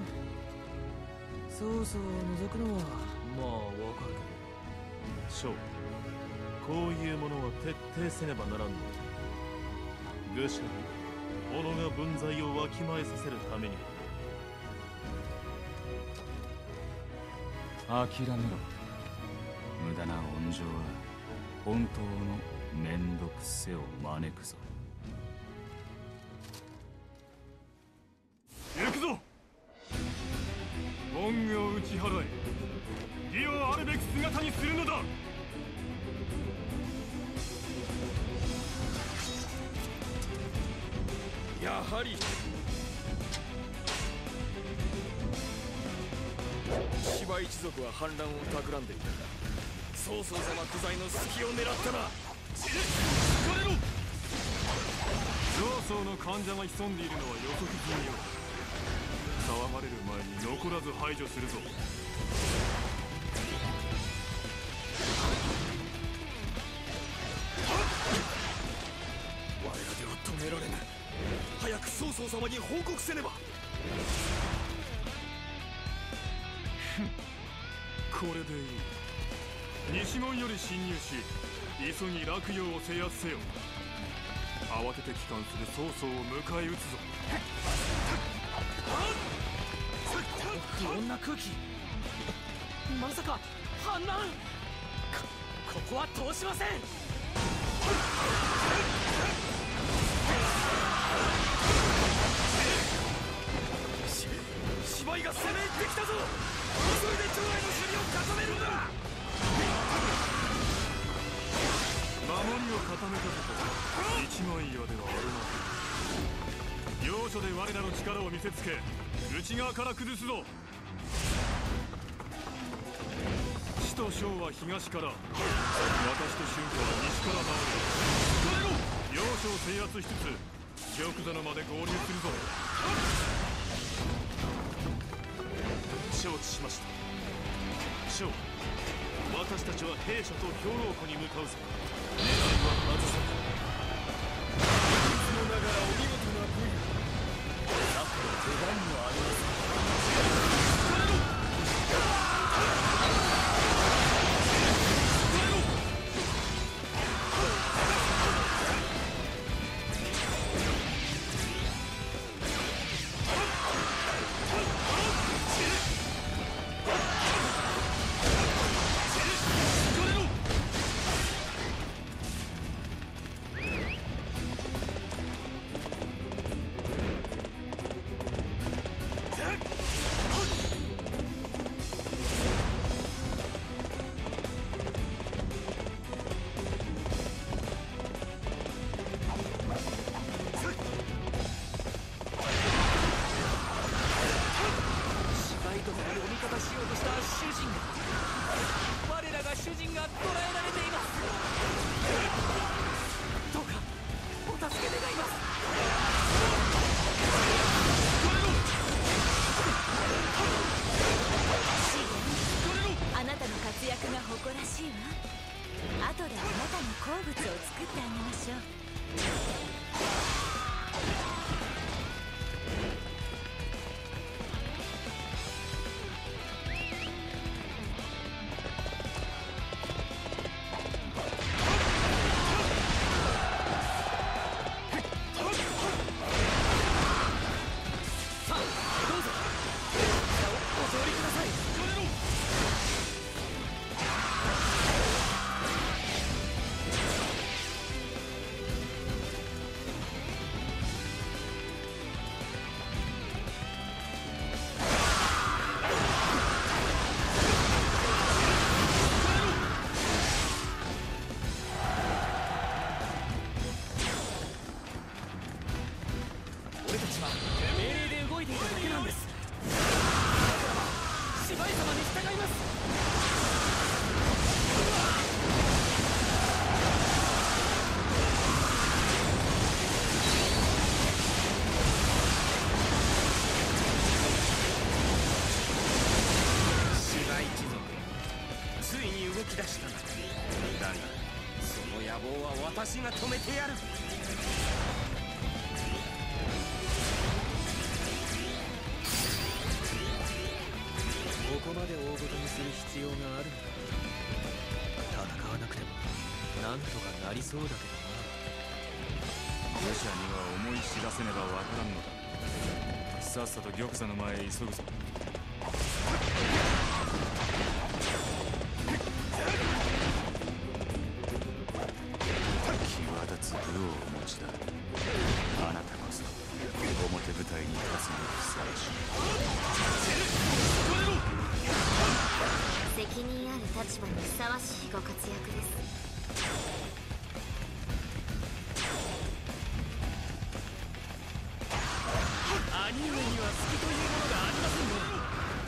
曹操を除くのはもうわかる。 将、こういうものは徹底せねばならんのだ。愚者に己が分際をわきまえさせるために諦めろ。無駄な温情は本当の面倒くせを招くぞ。 行くぞ。恩を打ち払え。義をあるべき姿にするのだ。 やはり芝一族は反乱を企んでいた。曹操様不在の隙を狙ったな。 疲れろ。曹操の患者が潜んでいるのは予測済みよ。騒がれる前に残らず排除するぞ。 我らでは止められぬ。早く曹操様に報告せねば。 これでいい。西門より侵入し、急ぎ洛陽を制圧せよ。慌てて帰還する曹操を迎え撃つぞ。 不穏な空気。まさか反乱。 ここは通しません。 芝居が攻め入ってきたぞ。それで長衛の守備を固めるんだ。 守りを固めたと一枚岩ではあるまい。要所で我らの力を見せつけ内側から崩すぞ。死と将は東から、私と春夏は西から回る。要所を制圧しつつ玉座のまで合流するぞ。 承知しました。将、私たちは兵舎と兵糧庫に向かうぞ。狙いは外さない。いつもながらお見事な武勇。さっきの手段にはありません。 私が止めてやる。 ここまで大ごとにする必要があるのか。戦わなくてもなんとかなりそうだけどな。 武者には思い知らせねばわからんのだ。さっさと玉座の前へ急ぐぞ。武をお持ちだ。あなたこそ表舞台に立つのにふさわしい。責任ある立場にふさわしいご活躍です。 兄上には隙というものがありませんね。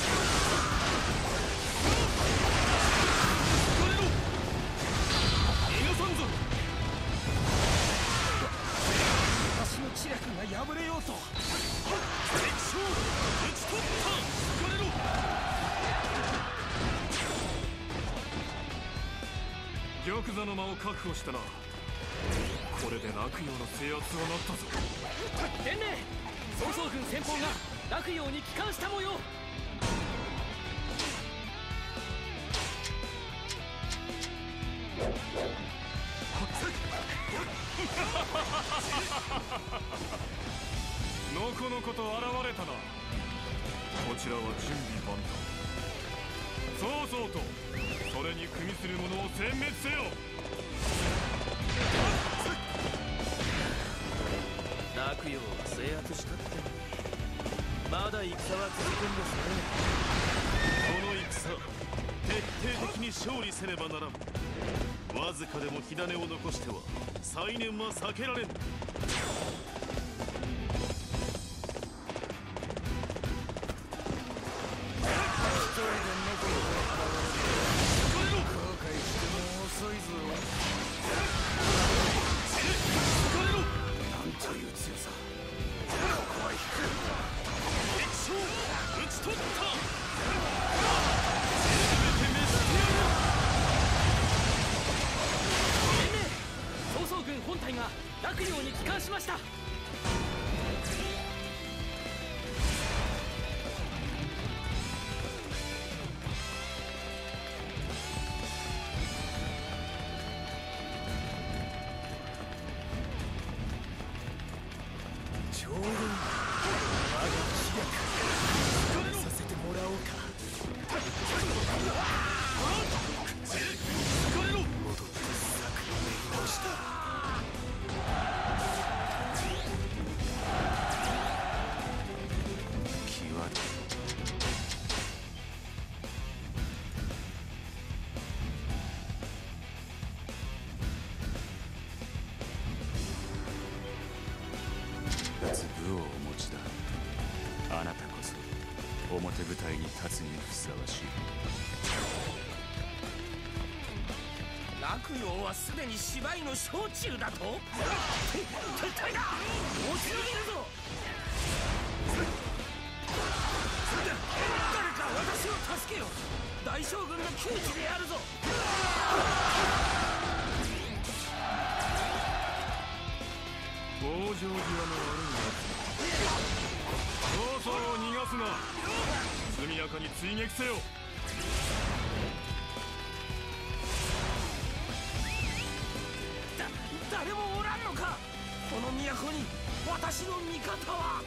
知略が破れようと。 玉座の間を確保したな。これで洛陽の制圧はなったぞ。 伝令、曹操軍先鋒が洛陽に帰還した模様。 のこのこと現れたな。こちらは準備万端。 そうそうとそれに組みする者を殲滅せよ。 洛陽は制圧したってのにまだ戦は続くんですね。 この戦徹底的に勝利せねばならん。わずかでも火種を残しては再燃は避けられん。 本体が洛陽に帰還しました。 将軍、我が知略させてもらおうか。戻って策を練り直した。 武をお持ちだ。あなたこそ表舞台に立つにふさわしい。 洛陽はすでに芝居の小中だと？撤退だ！落ち延びるぞ！誰か私を助けよ！大将軍の窮地であるぞ！ 往生際の悪いやつ。そうそう逃がすな。速やかに追撃せよ。 誰もおらんのか。この都に私の味方は。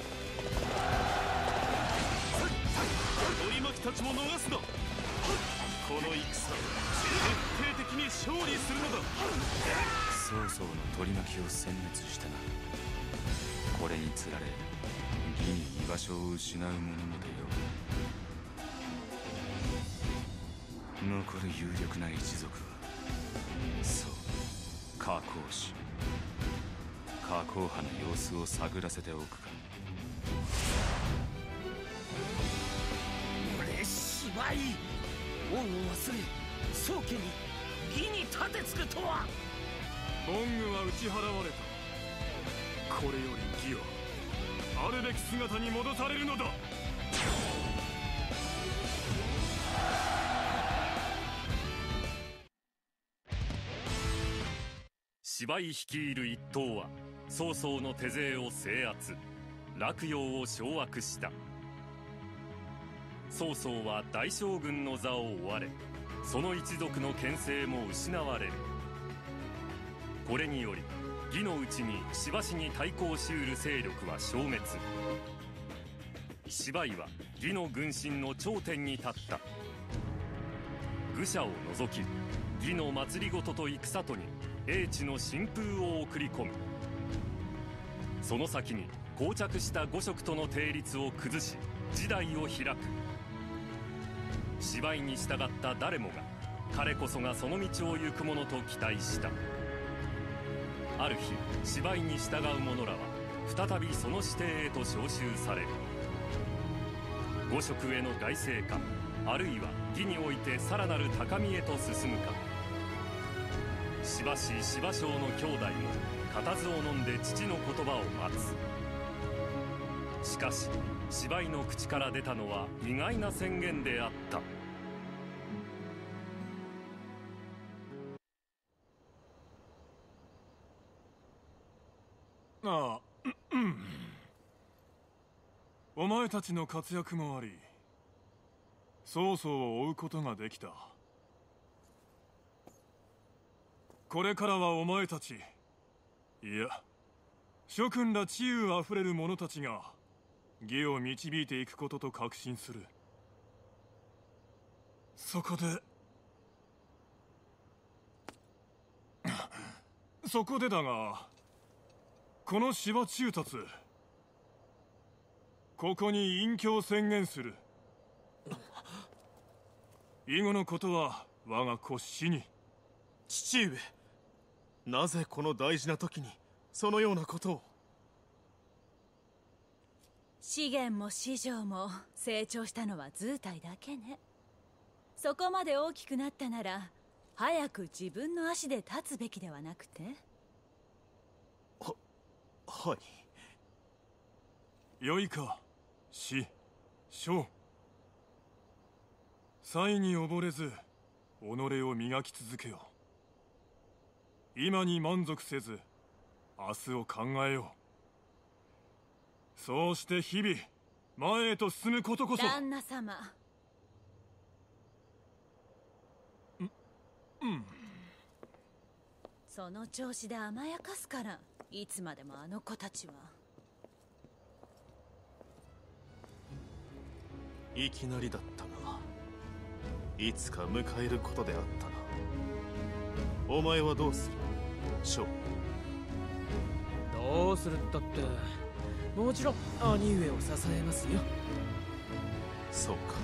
取り巻きたちも逃すな。この戦徹底的に勝利するのだ。 曹操の取り巻きを殲滅したな。これにつられ義に居場所を失う者も出よう。残る有力な一族はそう加工師。加工派の様子を探らせておくか。 俺芝居恩を忘れ宗家に義に立てつくとは。 ボングは打ち払われた。これより義はあるべき姿に戻されるのだ。 芝居率いる一党は曹操の手勢を制圧、洛陽を掌握した。曹操は大将軍の座を追われ、その一族の権勢も失われる。これにより義のうちに柴氏に対抗しうる勢力は消滅。柴井は義の軍神の頂点に立った。愚者を除き義の政と戦とに英知の新風を送り込む。その先に膠着した五色との定律を崩し時代を開く。芝居に従った誰もが彼こそがその道を行くものと期待した。ある日芝居に従う者らは再びその指定へと召集される。五色への外星か、あるいは義においてさらなる高みへと進むか。柴氏柴将の兄弟も固唾を飲んで父の言葉を待つ。しかし柴井の口から出たのは意外な宣言であった。 ああお前たちの活躍もあり曹操を追うことができた。これからはお前たち、いや諸君ら知勇あふれる者たちが義を導いていくことと確信する。 そこでそこでだが、この芝中達、ここに隠居を宣言する。以後のことは我が子死に。 父上、なぜこの大事な時にそのようなことを。 資源も市場も成長したのは図体だけね。そこまで大きくなったなら早く自分の足で立つべきではなくて。 はい。 よいか、死、生。才に溺れず己を磨き続けよ。今に満足せず明日を考えよう。そうして日々前へと進むことこそ。 旦那様。その調子で甘やかすから、いつまでもあの子たちは。 いきなりだったが、いつか迎えることであったな。お前はどうする、翔？ どうするったって、もちろん兄上を支えますよ。 そうか。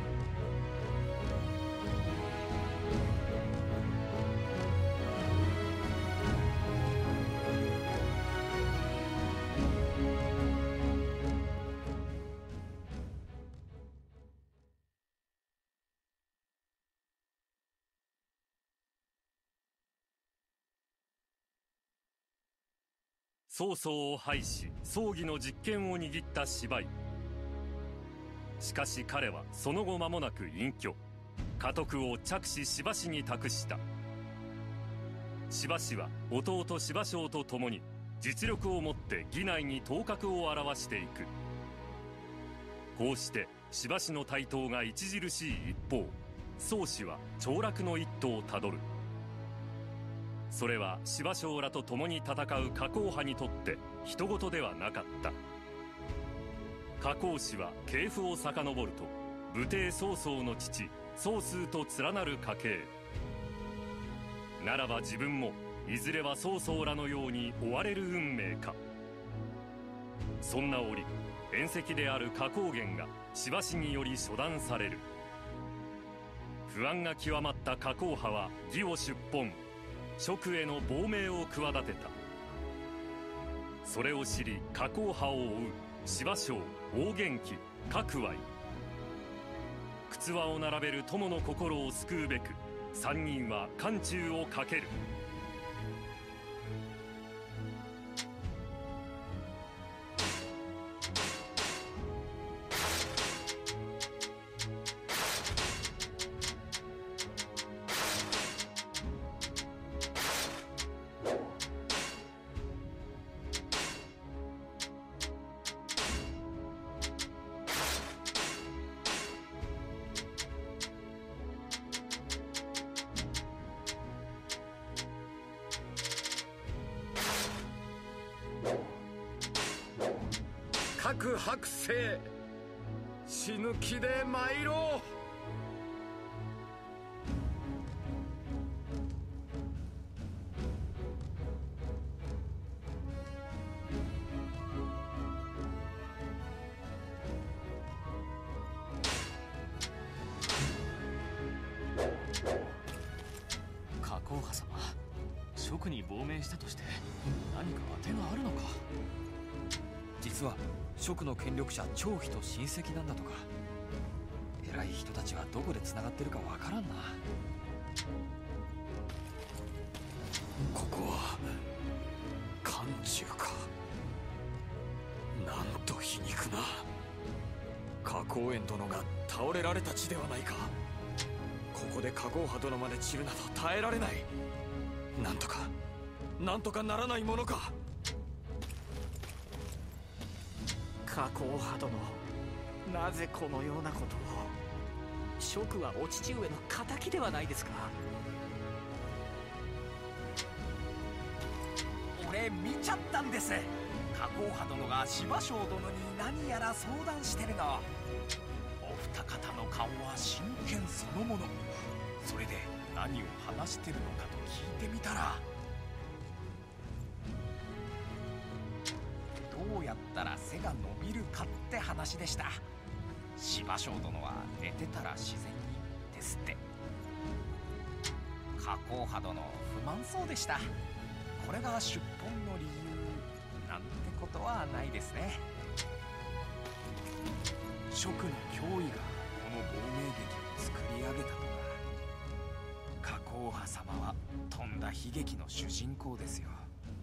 曹操を排し葬儀の実権を握った芝居。しかし彼はその後間もなく隠居、家督を嫡子柴氏に託した。柴氏は弟柴生と共に実力をもって畿内に頭角を現していく。こうして柴氏の台頭が著しい一方、曹氏は凋落の一途をたどる。それは柴生らと共に戦う加工派にとって人事ではなかった。加工氏は系譜を遡ると武帝曹操の父曹操と連なる家系ならば、自分もいずれは曹操らのように追われる運命か。そんな折、縁戚である加工源が柴氏により処断される。不安が極まった加工派は義を出奔、蜀への亡命を企てた。それを知り加工派を追う柴生、王元気、郭槐、靴輪を並べる友の心を救うべく三人は漢中をかける。 各伯生、死ぬ気で参ろう。 加工派様、蜀に亡命したとして何か当てがあるのか。 実は蜀の権力者張飛と親戚なんだとか。偉い人たちはどこでつながってるかわからんな。ここは漢中か。なんと皮肉な。加工園殿が倒れられた地ではないか。ここで加工派殿まで散るなど耐えられない。なんとかならないものか。 加工派殿、なぜこのようなことを。蜀はお父上の敵ではないですか。 俺見ちゃったんです。加工派殿が柴生殿に何やら相談してるの。お二方の顔は真剣そのもの。それで何を話してるのかと聞いてみたら、どうやったら背が伸びるかって話でした。芝生殿は寝てたら自然にですって。加工派殿不満そうでした。これが出奔の理由なんてことはないですね。蜀の脅威がこの亡命劇を作り上げたとか。加工派様はとんだ悲劇の主人公ですよ。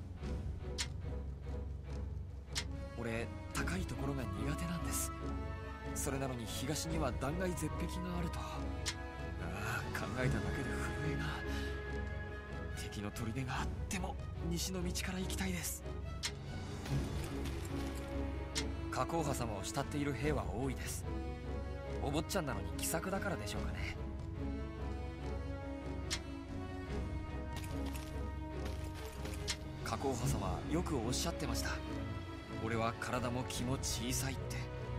俺、高いところが苦手なんです。それなのに東には断崖絶壁があると、考えただけで震えが。敵の砦があっても西の道から行きたいです。加工派様を慕っている兵は多いです。お坊ちゃんなのに気さくだからでしょうかね。加工派様よくおっしゃってました。俺は体も気も小さいって。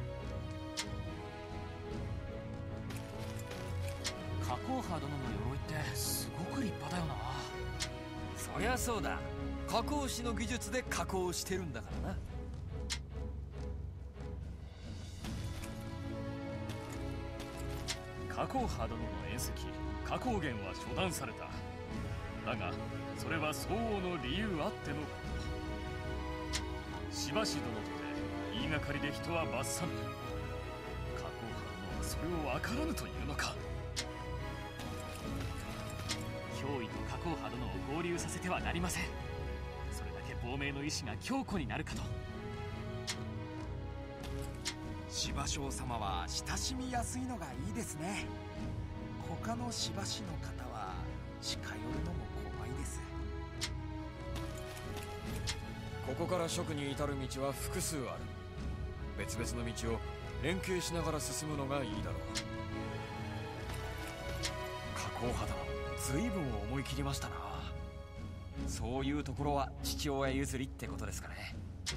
加工派殿の鎧ってすごく立派だよな。 そりゃそうだ。加工師の技術で加工してるんだからな。 加工派殿の宴席加工源は処断された。だがそれは相応の理由あってのこと。しばし殿とて言いがかりで人は罰さぬ。加工派殿はそれを分からぬというのか。 脅威と加工派殿を合流させてはなりません。それだけ亡命の意志が強固になるかと。 芝生様は親しみやすいのがいいですね。他の芝師の方は近寄るのも怖いです。 ここから蜀に至る道は複数ある。別々の道を連携しながら進むのがいいだろう。加工派だ。随分思い切りましたな。そういうところは父親譲りってことですかね。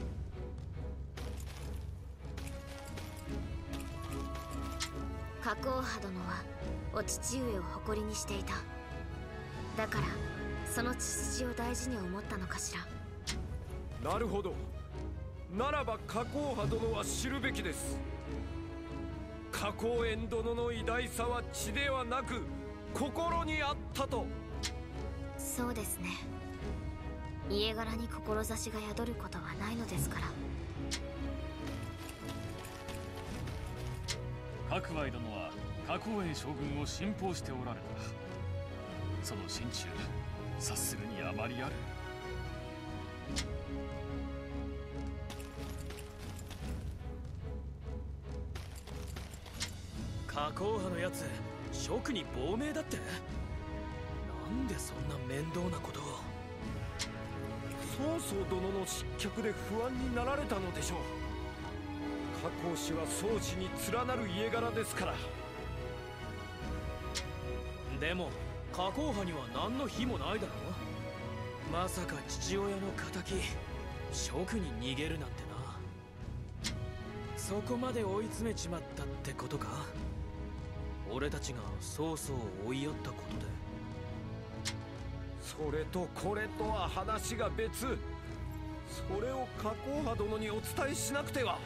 加工派殿はお父上を誇りにしていた。だからその血筋を大事に思ったのかしら。 なるほど。ならば加工派殿は知るべきです。加工園殿の偉大さは血ではなく心にあったと。 そうですね。家柄に志が宿ることはないのですから。 角愛殿は加工園将軍を信奉しておられた。その心中察するにあまりある。 加工派のやつ蜀に亡命だって。なんでそんな面倒なことを。 曹操殿の失脚で不安になられたのでしょう。加工氏は曹氏に連なる家柄ですから。 でも加工派には何の非もないだろう。まさか父親の敵蜀に逃げるなんてな。そこまで追い詰めちまったってことか。俺たちが曹操を追いやったことで。 それとこれとは話が別。それを加工派殿にお伝えしなくては。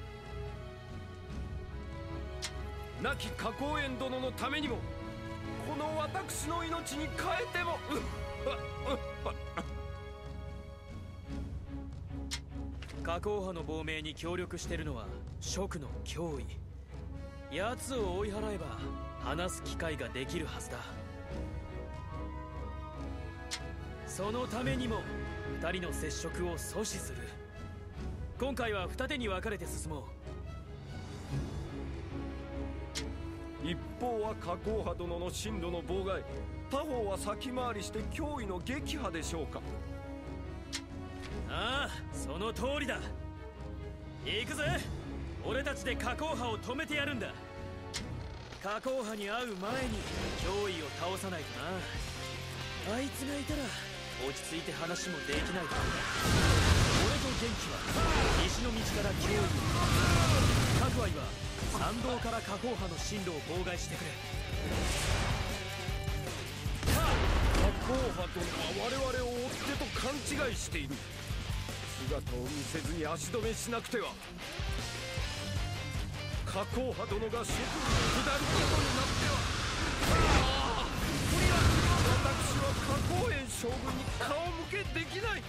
亡き加工園殿のためにもこの私の命に代えても。 加工派の亡命に協力してるのは蜀の脅威。奴を追い払えば話す機会ができるはずだ。そのためにも二人の接触を阻止する。今回は二手に分かれて進もう。 一方は加工派殿の進路の妨害、他方は先回りして脅威の撃破でしょうか。 ああ、その通りだ。行くぜ。俺たちで加工派を止めてやるんだ。加工派に会う前に脅威を倒さないとな。あいつがいたら落ち着いて話もできないだろう。俺と元気は西の道から脅威を。各愛は参道から火砲派の進路を妨害してくれ。 火砲派殿は我々を追ってと勘違いしている。姿を見せずに足止めしなくては。火砲派殿が諸君に下ることになっては。私は火砲園将軍に顔向けできない。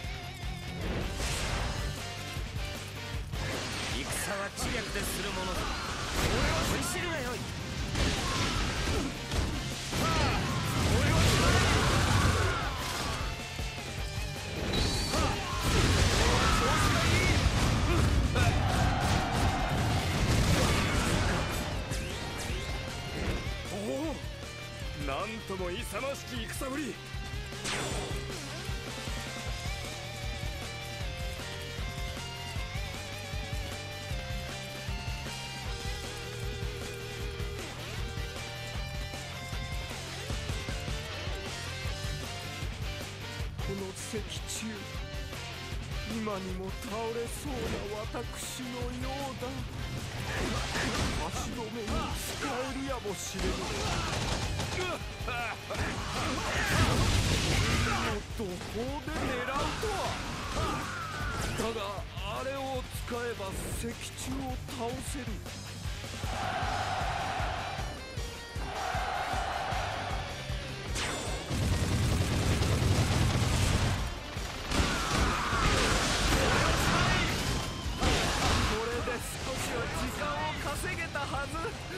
戦は知略でするものだ。俺を取り知るがよい。俺を取られる。調子がいい。 おお、なんとも勇ましき戦ぶり。この石柱、今にも倒れそうな私のようだ。足止めに使えるやもしれぬ。どこで狙うとは。だがあれを使えば石柱を倒せる。稼げたはず。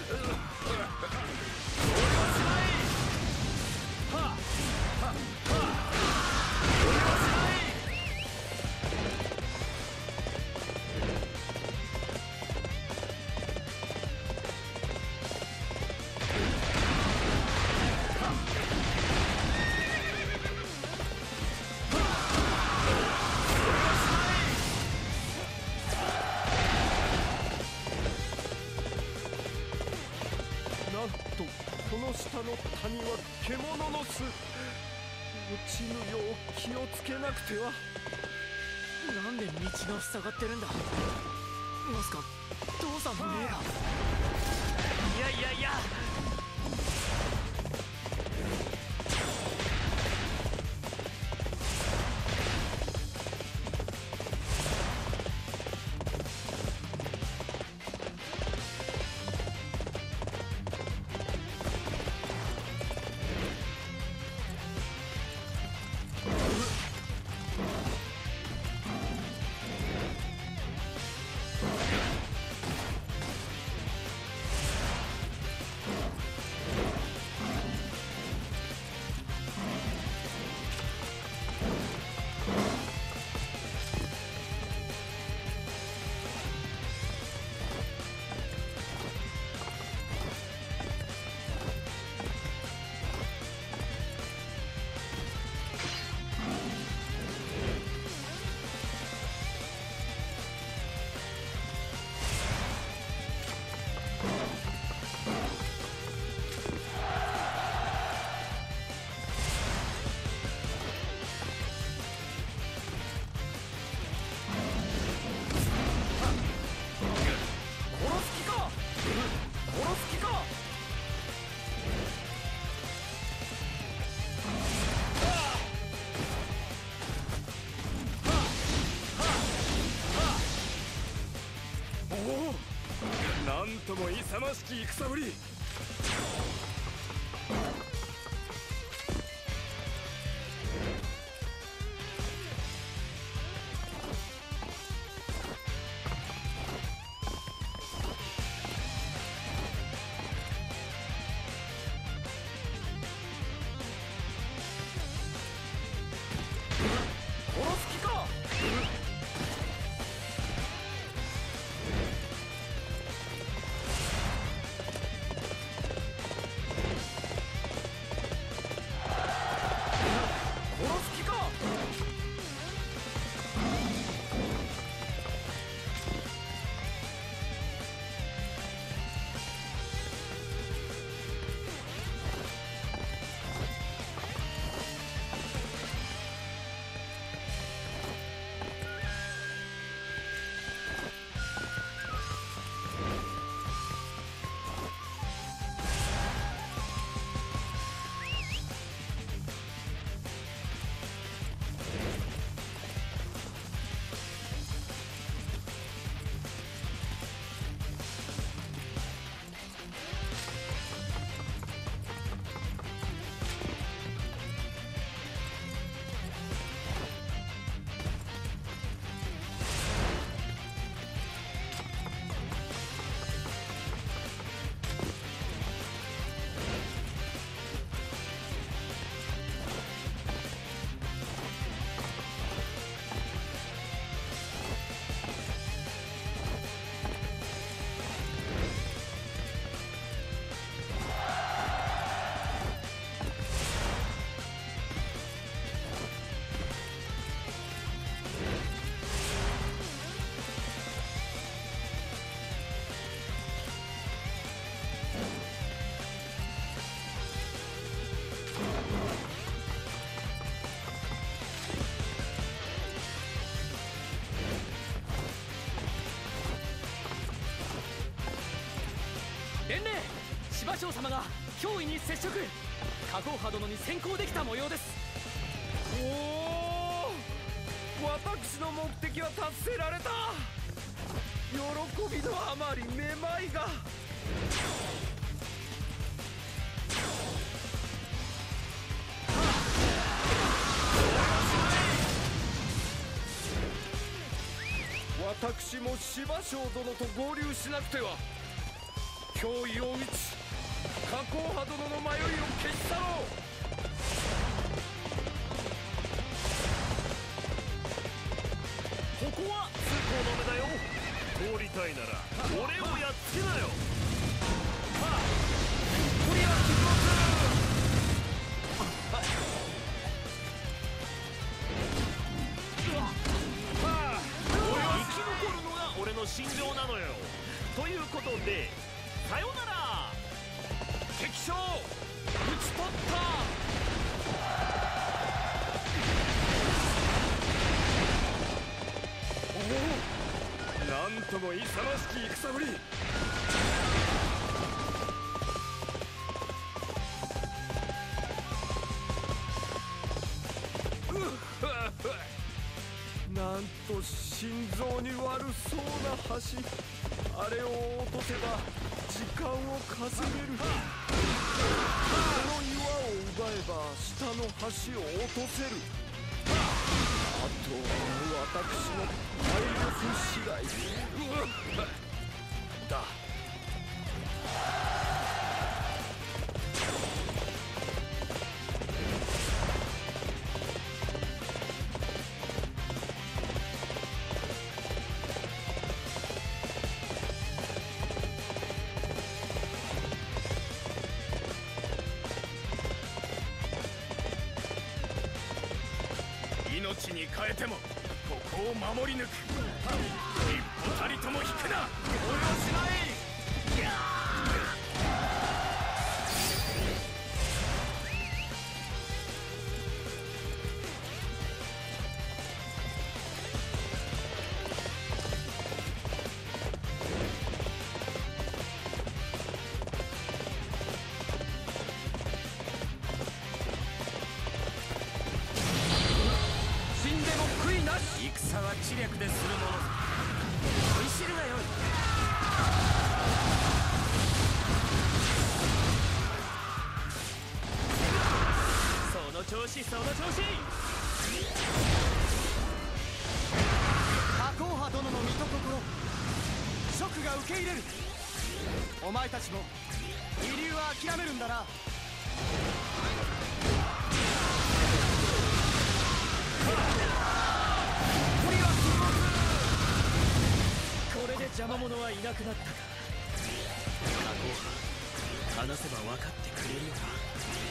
この下の谷は獣の巣。落ちぬよう気をつけなくては。 なんで道が塞がってるんだ。まさか父さんの霊が。いやなんとも勇ましき戦ぶり。 馬将様が脅威に接触。加工派殿に先行できた模様です。 おお、私の目的は達成られた。喜びのあまりめまいが。私も芝生殿と合流しなくては。脅威を打ち、加工派殿の迷いを消し去ろう。 ここは通行の目だよ。通りたいなら俺をやっつけなよ。 こりゃ気持ち生き残るのが俺の信条なのよ。ということでさよなら。 敵将討ち取った。おお、なんとも勇ましき戦ぶり。なんと心臓に悪そうな橋、あれを落とせば時間を稼げる。この岩を奪えば下の橋を落とせる。あとは私の体力次第だ。 命に変えてもここを守り抜く。一歩たりとも引くな。およしない。戦は知略でするもの。酔いしるがよい。 その調子その調子。 加工派殿の見ところ、蜀が受け入れる。お前たちも二流は諦めるんだな。 これで邪魔者はいなくなったか。加工派、話せば分かってくれるよな。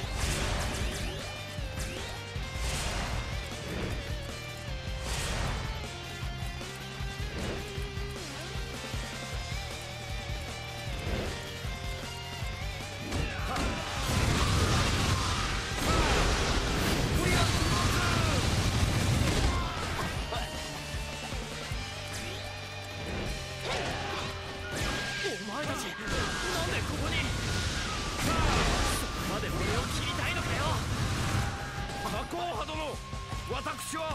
私は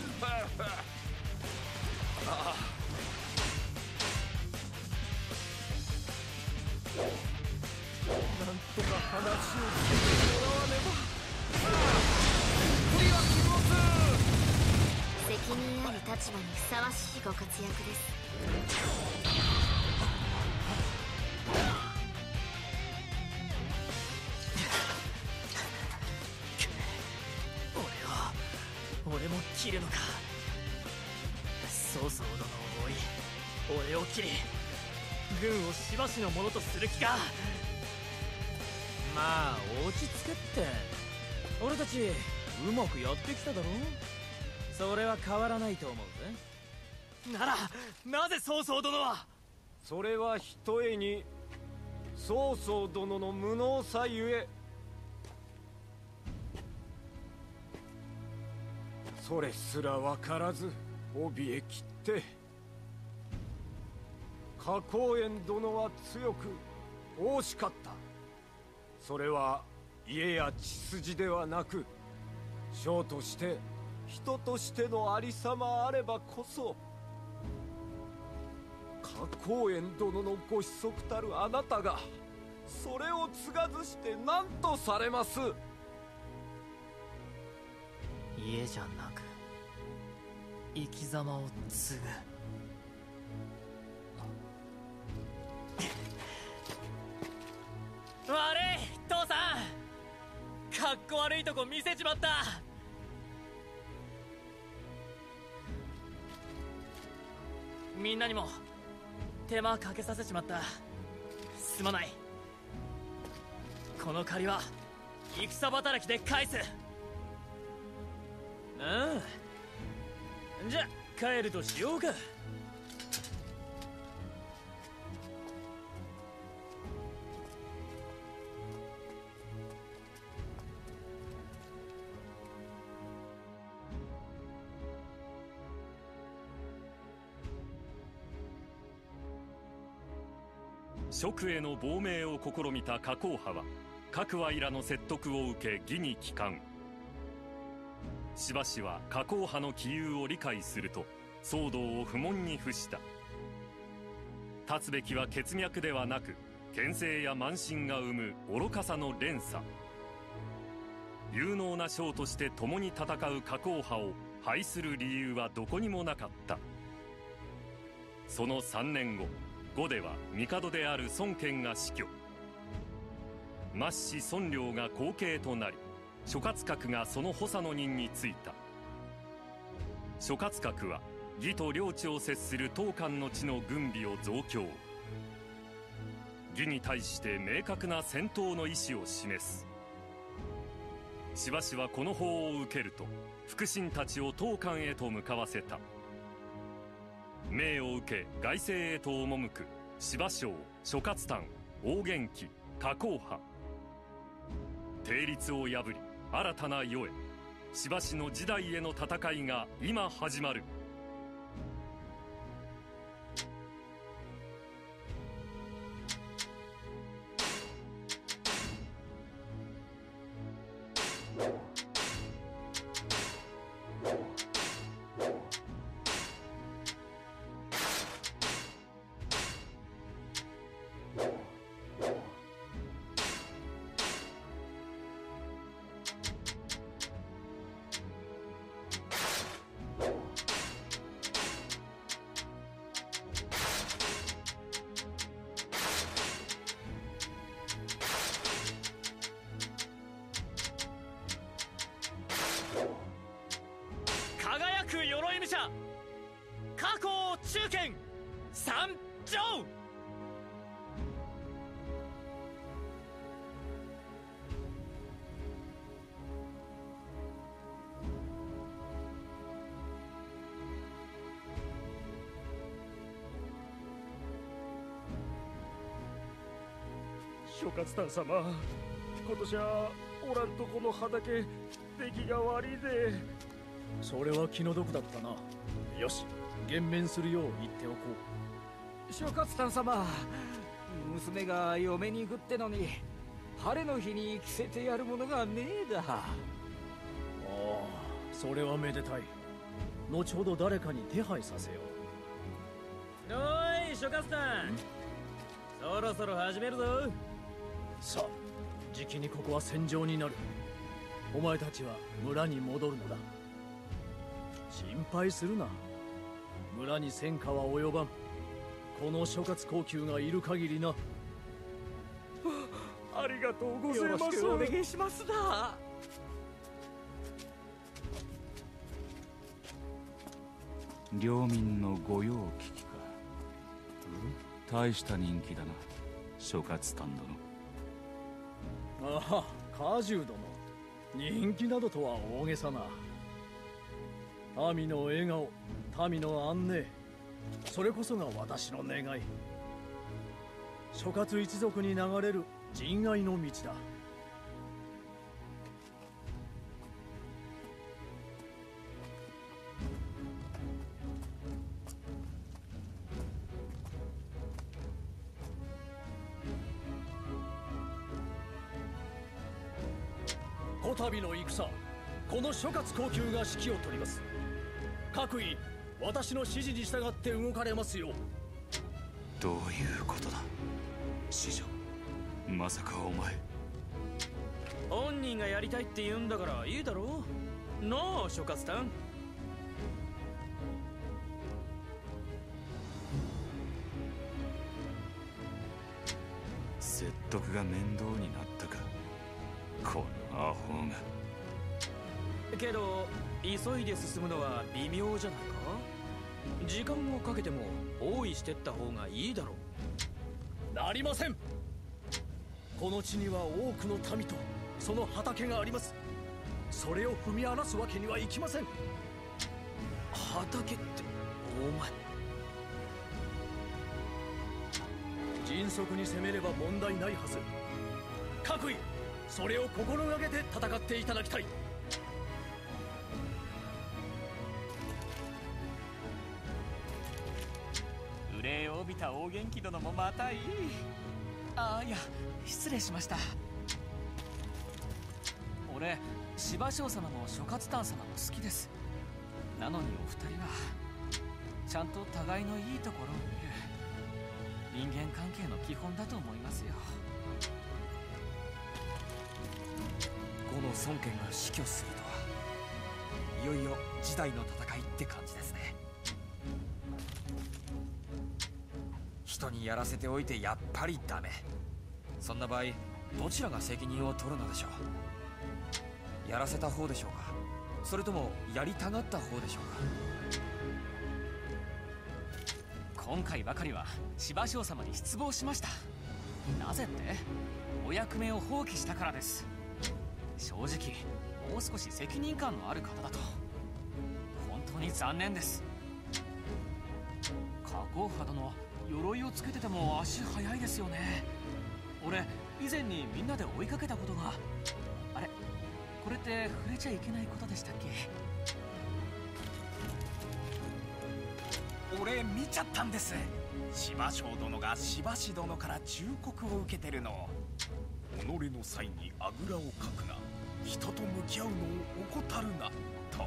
なんとか話を聞いてもらわねば。これは気持ち。 責任ある立場にふさわしいご活躍です。 俺も切るのか。曹操殿を追い俺を切り軍をしばしのものとする気か。まあ落ち着けって。俺たちうまくやってきただろ。それは変わらないと思うぜ。ならなぜ曹操殿は。 それはひとえに曹操殿の無能さゆえ。それすら分からず怯えきって花公園殿は強く惜しかった。 それは家や血筋ではなく、将として人としてのありさまあればこそ。花公園殿のご子息たるあなたがそれを継がずして何とされます。 家じゃなく生き様を継ぐ。悪い父さん、かっこ悪いとこ見せちまった。みんなにも手間かけさせちまった。すまない。この借りは戦働きで返す。じゃ帰るとしようか。 蜀への亡命を試みた花公派は各ワイらの説得を受け義に帰還。しばしは花公派の杞憂を理解すると騒動を不問に付した。断つべきは血脈ではなく権勢や慢心が生む愚かさの連鎖。有能な将として共に戦う花公派を排する理由はどこにもなかった。その3年後、呉では帝である孫権が死去。末子孫良が後継となり、諸葛閣がその補佐の任に就いた。諸葛閣は義と領地を接する東漢の地の軍備を増強。義に対して明確な戦闘の意思を示す。しばしはこの法を受けると腹心たちを東漢へと向かわせた。命を受け外政へと赴く司馬省、諸葛丹、王元気、花公派。定律を破り新たな世へ、しばしの時代への戦いが今始まる。 輝く鎧武者花公中堅参上。 諸葛丹様、今年はおらんとこの畑出来が悪いで。 それは気の毒だったな。よし、減免するよう言っておこう。諸葛丹様、娘が嫁に行くってのに晴れの日に着せてやるものがねえだ。ああ、それはめでたい。後ほど誰かに手配させよう。おい諸葛丹、そろそろ始めるぞ。 さあ、じきにここは戦場になる。お前たちは村に戻るのだ。心配するな。村に戦火は及ばん。この諸葛高級がいる限りな。 ありがとうございます。 よろしくお願いしますだ。 領民の御用聞きか。大した人気だな、諸葛丹殿。ああ、果樹殿。人気などとは大げさな。民の笑顔、民の安寧、それこそが私の願い。諸葛一族に流れる仁愛の道だ。 こたびの戦、この諸葛高級が指揮を取ります。各位、私の指示に従って動かれますよう。 どういうことだ師匠、まさかお前。 本人がやりたいって言うんだからいいだろうなあ、諸葛さん。 説得が面倒になったか、このアホが。 けど急いで進むのは微妙じゃないか。時間をかけても包囲してった方がいいだろう。なりません。この地には多くの民とその畑があります。それを踏み荒らすわけにはいきません。 畑ってお前。 迅速に攻めれば問題ないはず。各位、それを心がけて戦っていただきたい。 憂いを帯びた大元気殿もまたいい。あ、いや失礼しました。俺芝生様も諸葛丹様も好きです。なのにお二人はちゃんと互いのいいところを見る。人間関係の基本だと思いますよ。 呉の孫権が死去するとは、いよいよ時代の戦いって感じですね。人にやらせておいてやっぱりダメ。そんな場合どちらが責任を取るのでしょう。やらせた方でしょうか、それともやりたがった方でしょうか。 今回ばかりは芝生様に失望しました。なぜって、お役目を放棄したからです。正直もう少し責任感のある方だと。本当に残念です。加工派殿、鎧をつけてても足速いですよね。俺以前にみんなで追いかけたことが。あれ、これって触れちゃいけないことでしたっけ。 俺見ちゃったんです。芝生殿が芝師殿から忠告を受けてるの。己の際にあぐらをかくな、人と向き合うのを怠るなと。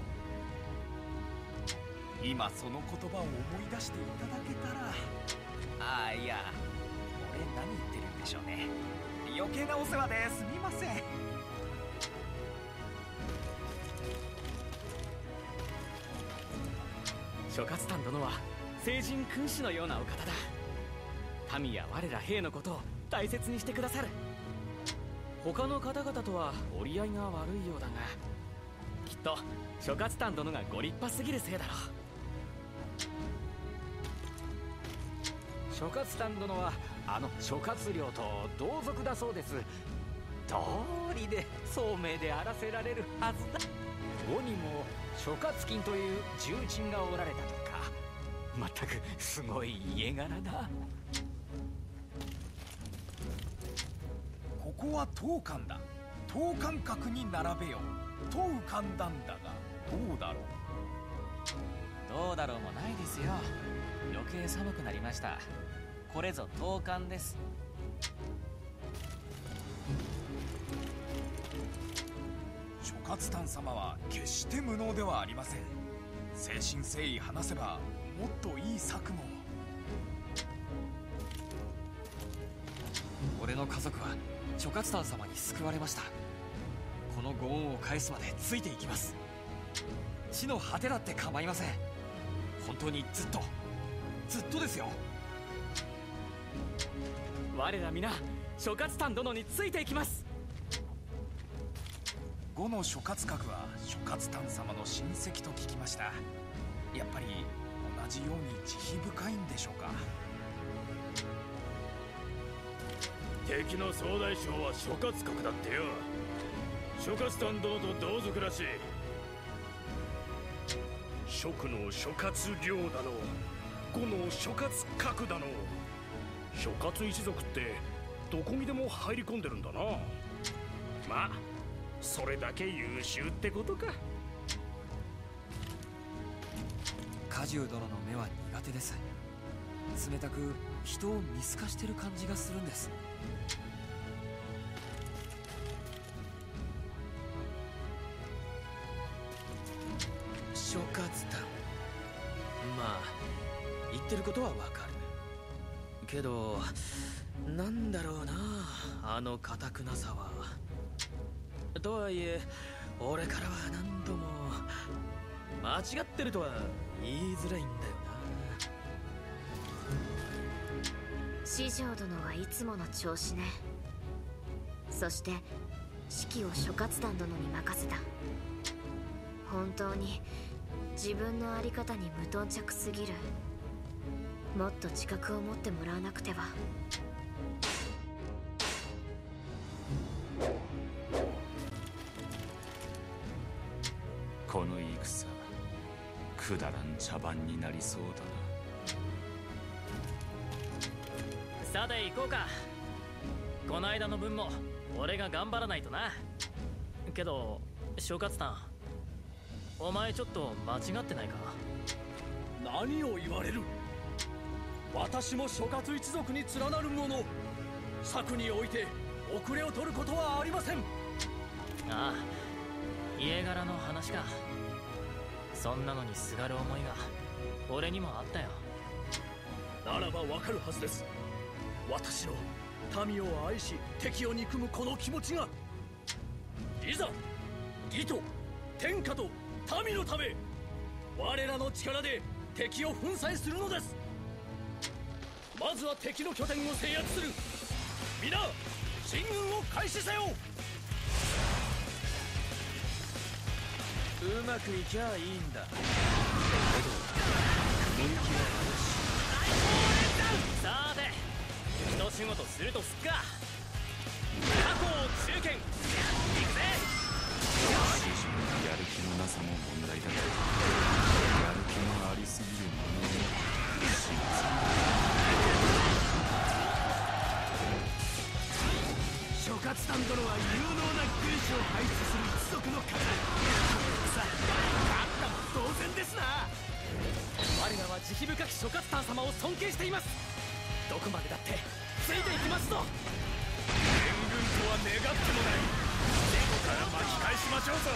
今その言葉を思い出していただけたら。ああ、いや、俺何言ってるんでしょうね。余計なお世話ですみません。 諸葛丹殿は聖人君主のようなお方だ。民や我ら兵のことを大切にしてくださる。 他の方々とは折り合いが悪いようだが、 きっと諸葛丹殿がご立派すぎるせいだろう。諸葛丹殿はあの諸葛亮と同族だそうです。道理で聡明であらせられるはずだ。呉にも諸葛金という重鎮がおられたとか。まったくすごい家柄だ。 ここは当館だ。当館閣に並べようと浮かんだんだが、どうだろう。 どうだろうもないですよ。余計寒くなりました。これぞ当館です。 諸葛丹様は決して無能ではありません。誠心誠意話せばもっといい策も。 俺の家族は諸葛丹様に救われました。このご恩を返すまでついていきます。地の果てだって構いません。本当にずっとですよ。 我ら皆諸葛丹殿についていきます。 呉の諸葛閣は諸葛丹様の親戚と聞きました。やっぱり同じように慈悲深いんでしょうか。 敵の総大将は諸葛閣だってよ。諸葛丹殿と同族らしい。 蜀の諸葛亮だの、呉の諸葛閣だの。諸葛一族ってどこにでも入り込んでるんだな。まあそれだけ優秀ってことか。 果汁殿の目は苦手です。冷たく人を見透かしてる感じがするんです。 丹。まあ言ってることはわかるけど、なんだろうな、あの堅くなさは。とはいえ俺からは何度も間違ってるとは言いづらいんだよな。 四条殿はいつもの調子ね。そして指揮を諸葛丹殿に任せた。本当に自分の在り方に無頓着すぎる。もっと自覚を持ってもらわなくては。 この戦、くだらん茶番になりそうだな。 さて行こうか。この間の分も俺が頑張らないとな。けど諸葛丹、お前ちょっと間違ってないか？ 何を言われる。私も諸葛一族に連なる者、策において遅れを取ることはありません。 ああ、家柄の話か。そんなのにすがる思いが俺にもあったよ。 ならばわかるはずです。私の民を愛し敵を憎むこの気持ちが。いざ義と天下と民のため、我らの力で敵を粉砕するのです。まずは敵の拠点を制圧する。皆進軍を開始せよ。 うまくいきゃいいんだ。けど人気はあるし。 さて一仕事するとすっか。過去を中堅行くぜ。 師匠のやる気のなさも問題だが、やる気のありすぎる者に始末。 諸葛丹殿は有能な軍師を輩出する一族の方さあ、勝ったも同然ですな。 我らは慈悲深き諸葛丹様を尊敬しています。どこまでだってついていきますぞ。 援軍とは願ってもない。ここから巻き返しましょうぞ。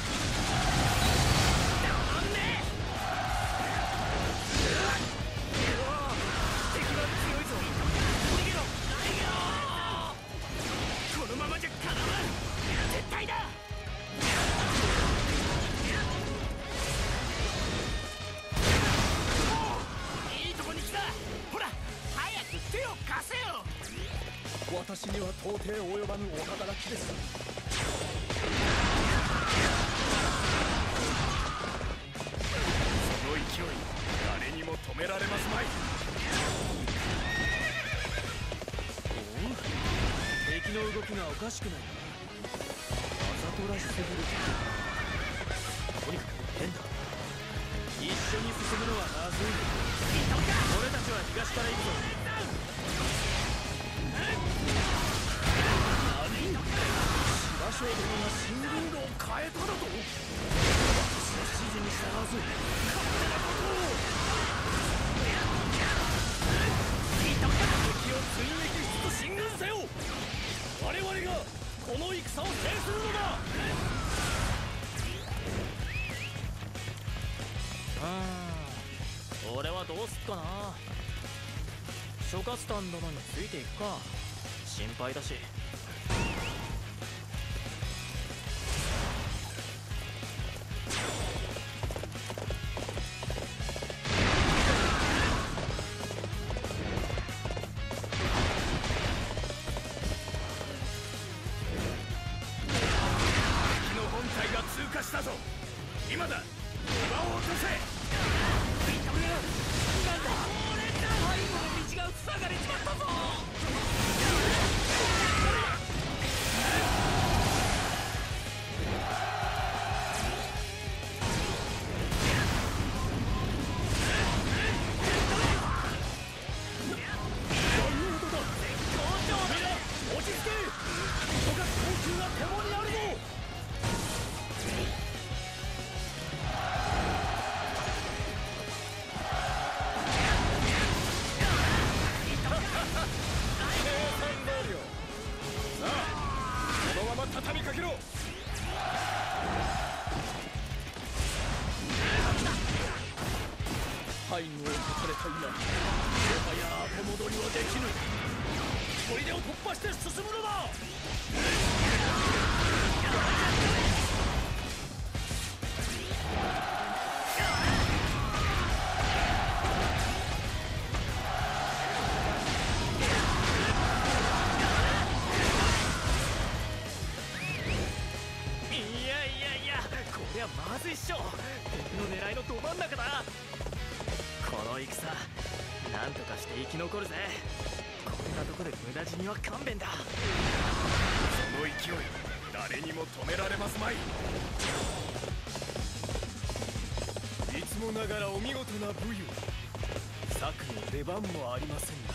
なんね敵は強いぞ。逃げろ逃げろ。このままじゃかなわん。絶対だ。いいとこに来た。ほら早く手を貸せよ。 私には到底及ばぬお働きです。 その勢い誰にも止められますまい。 敵の動きがおかしくないか。わざとらしすぎる。とにかく変だ。一緒に進むのはまずい。俺たちは東から行くぞ。 何？芝生殿が新軍路を変えただと？私の指示に従わず勝手なことを。敵を追撃しつつ進軍せよ。我々がこの戦を制するのだ。 俺はどうすっかな。諸葛丹殿についていくか。心配だし。 敵の本体が通過したぞ。今だ。馬を落とせ。なんだ背後の道が塞がれちまったぞ。 落ち着け。諸葛高級が手盛りあるぞ。 背後を断たれた今、もはや後戻りはできぬ。砦を突破して進むのだ。 こりゃまずいっしょ。敵の狙いのど真ん中だ。この戦なんとかして生き残るぜ。こんなとこで無駄死には勘弁だ。 その勢い誰にも止められますまい。いつもながらお見事な武勇。策の出番もありませんが。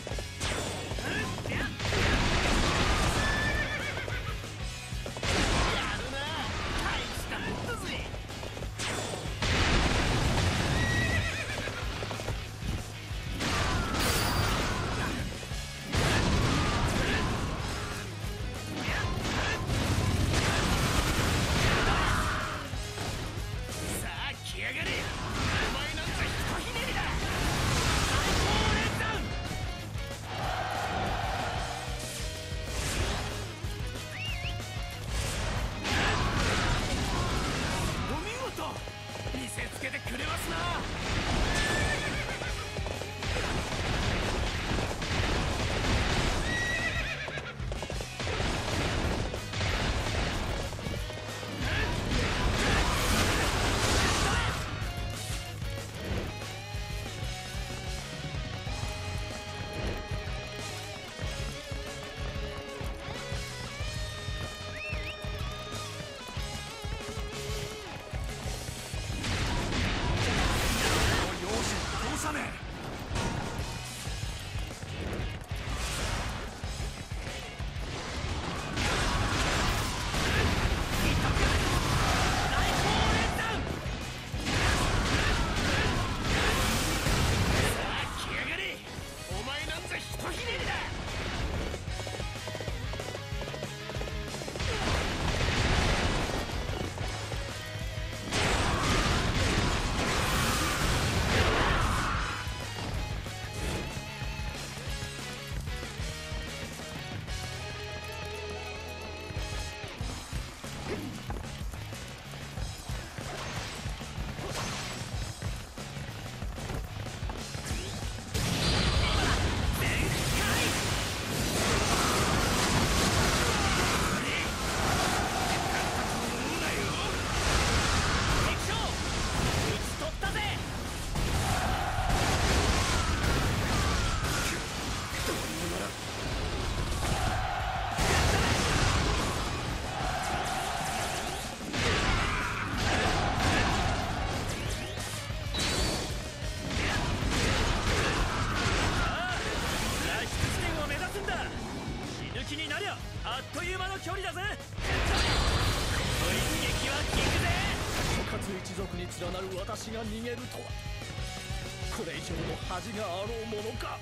連なる私が逃げるとは、これ以上の恥があろうものか。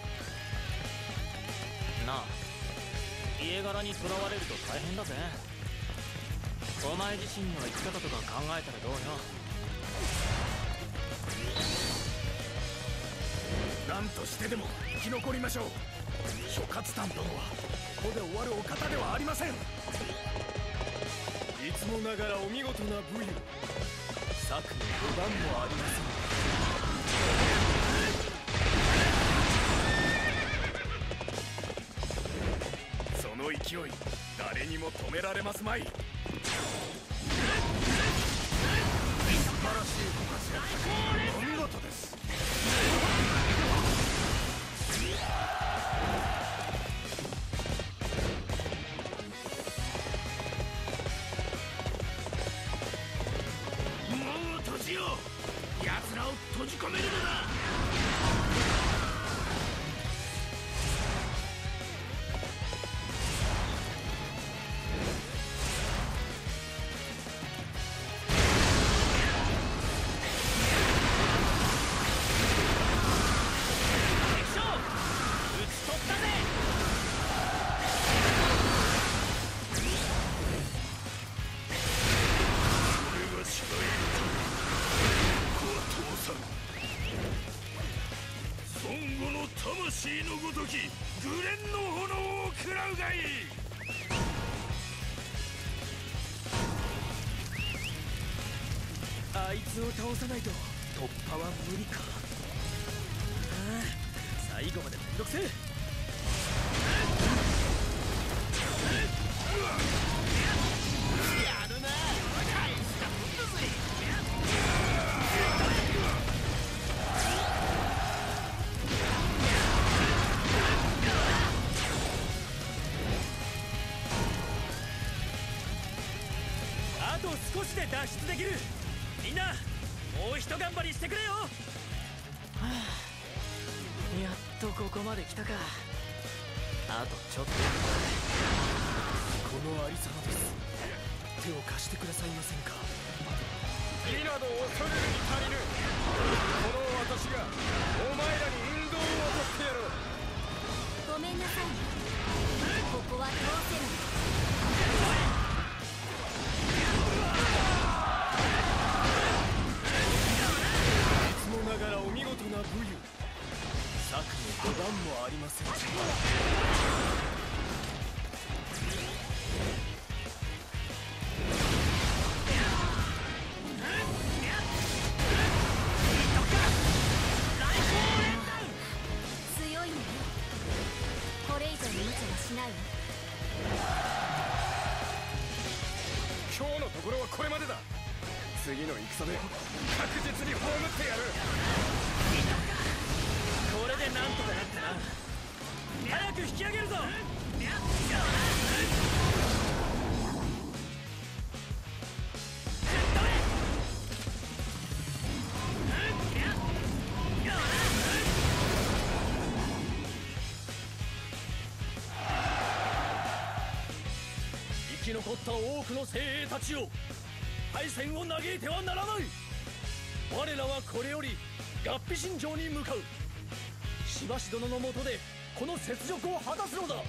なあ、家柄にとらわれると大変だぜ。お前自身の生き方とか考えたらどうよ。 何としてでも生き残りましょう。諸葛丹殿はここで終わるお方ではありません。いつもながらお見事な武勇。策の出番もありません。その勢い誰にも止められますまい。素晴らしいご活躍、お見事です。門を閉じよう。奴らを閉じ込めるのだ。 魂のごときグレンの炎を食らうがいい。 あいつを倒さないと突破は無理か。最後までめんどくせえ。 やるな、大したもんだぜ。 あと少しで脱出できる。みんなもうひと頑張りしてくれよ。 やっとここまで来たか。あとちょっと。 このありさまです。手を貸してくださいませんか。 義など恐れるに足りぬ。この私がお前らに運動を渡ってやろう。 ごめんなさい。ここは通せる。 いつもながらお見事な武勇。策の出番もありません。 強いのよ。これ以上の無茶はしないわ。 今日のところはこれまでだ。次の戦で確実に葬ってやる。 これでなんとかなったな。早く引き上げるぞ。生き残った多くの精鋭たちよ、敗戦を嘆いてはならない。我らはこれより合皮神城に向かう。しばし殿の下でこの雪辱を果たすのだ。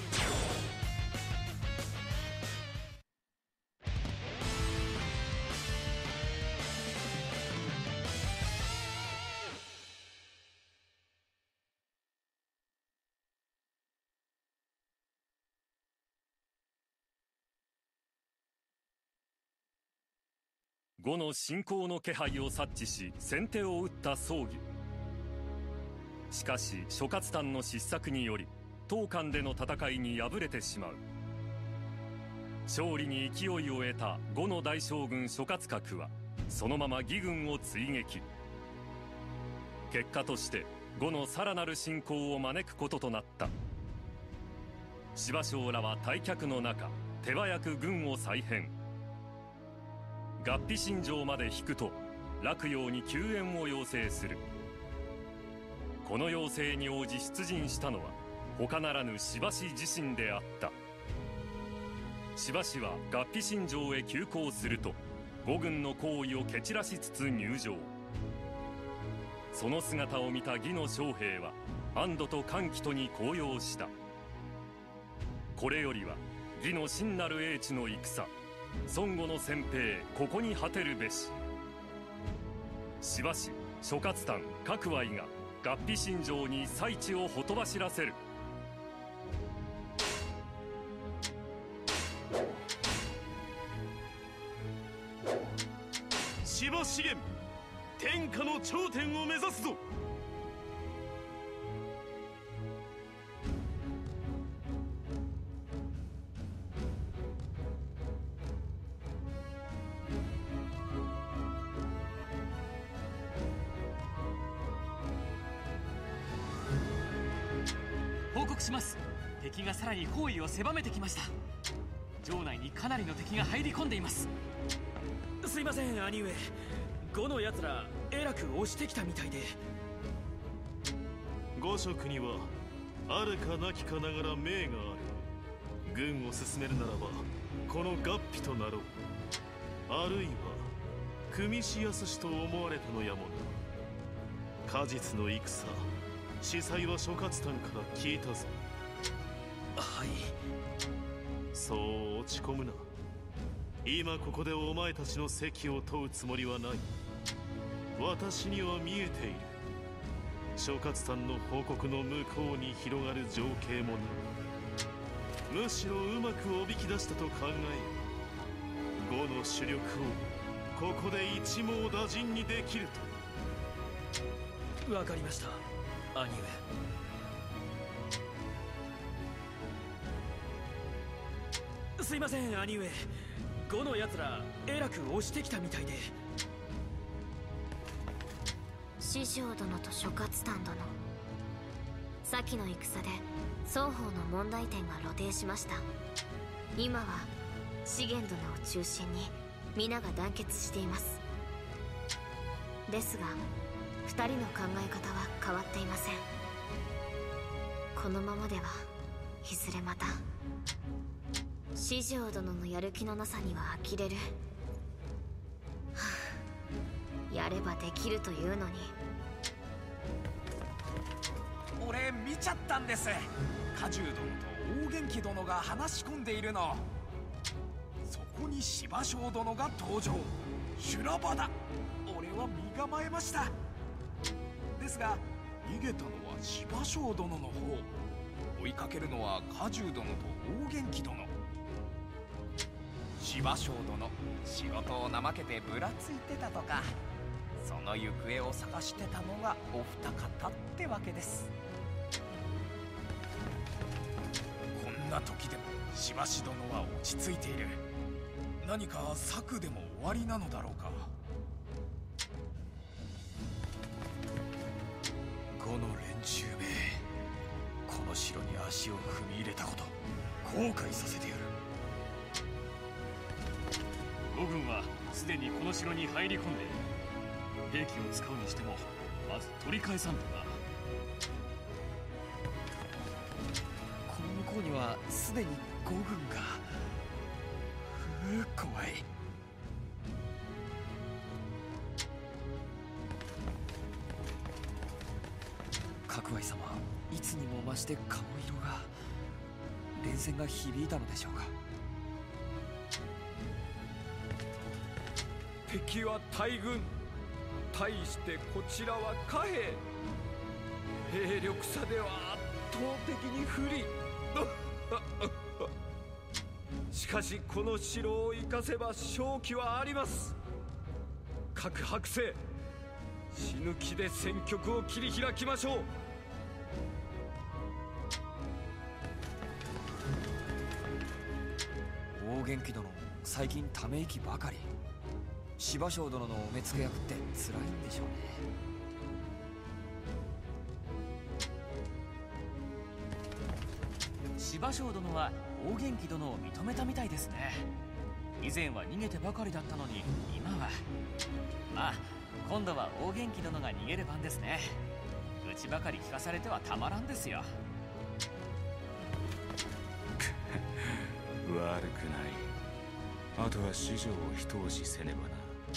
呉の侵攻の気配を察知し先手を打った葬儀。しかし諸葛丹の失策により東韓での戦いに敗れてしまう。勝利に勢いを得た呉の大将軍諸葛閣はそのまま義軍を追撃。結果として呉のさらなる侵攻を招くこととなった。司馬将らは退却の中手早く軍を再編。合皮神城まで引くと洛陽に救援を要請する。この要請に応じ出陣したのは他ならぬ司馬氏自身であった。司馬氏は合皮神城へ急行すると呉軍の行為を蹴散らしつつ入城。その姿を見た義の将兵は安堵と歓喜とに高揚した。これよりは義の真なる英知の戦、孫悟の先兵ここに果てるべし。司馬氏諸葛丹郭槐が合皮神城に祭地をほとばしらせる。 司馬資源、天下の頂点を目指すぞ。 報告します。敵がさらに包囲を狭めてきました。城内にかなりの敵が入り込んでいます。 すいません兄上、呉の奴らえらく押してきたみたいで。 呉職にはあるかなきかながら命がある。軍を進めるならばこの合皮となろう。あるいは組しやすしと思われたのやもな。果実の戦、司祭は諸葛丹から聞いたぞ。 はい。 そう落ち込むな。今ここでお前たちの席を問うつもりはない。私には見えている。 諸葛さんの報告の向こうに広がる情景もなむしろうまくおびき出したと考え呉の主力をここで一網打尽にできると。わかりました兄上。すいません兄上、呉の奴らえらく押してきたみたいで。 師匠殿と諸葛丹殿、先の戦で双方の問題点が露呈しました。今は資源殿を中心に皆が団結しています。ですが2人の考え方は変わっていません。このままではいずれまた師匠殿のやる気のなさには呆れる。はあ、やればできるというのに。 俺見ちゃったんです。果汁殿と大元気殿が話し込んでいるの。そこに芝生殿が登場。修羅場だ。俺は身構えました。ですが逃げたのは芝生殿の方、追いかけるのは果汁殿と大元気殿。芝生殿、仕事を怠けてぶらついてたとか、その行方を探してたのがお二方ってわけです。こんな時でもしばし殿は落ち着いている。何か策でも終わりなのだろうか。この連中め、この城に足を踏み入れたこと後悔させてやる。 呉軍はすでにこの城に入り込んでいる。兵器を使うにしてもまず取り返さんとな。 この向こうにはすでに呉軍が。怖い。角合様、いつにも増して顔色が。連戦が響いたのでしょうか。 敵は大軍、対してこちらは貨幣。兵力差では圧倒的に不利。しかしこの城を生かせば勝機はあります。各伯生、死ぬ気で戦局を切り開きましょう。 大元気殿、最近ため息ばかり。芝生殿のお目付け役って辛いんでしょうね。 芝生殿は大元気殿を認めたみたいですね。以前は逃げてばかりだったのに今は。まあ今度は大元気殿が逃げる番ですね。うちばかり聞かされてはたまらんですよ。 悪くない。あとは四条を一押しせねばな。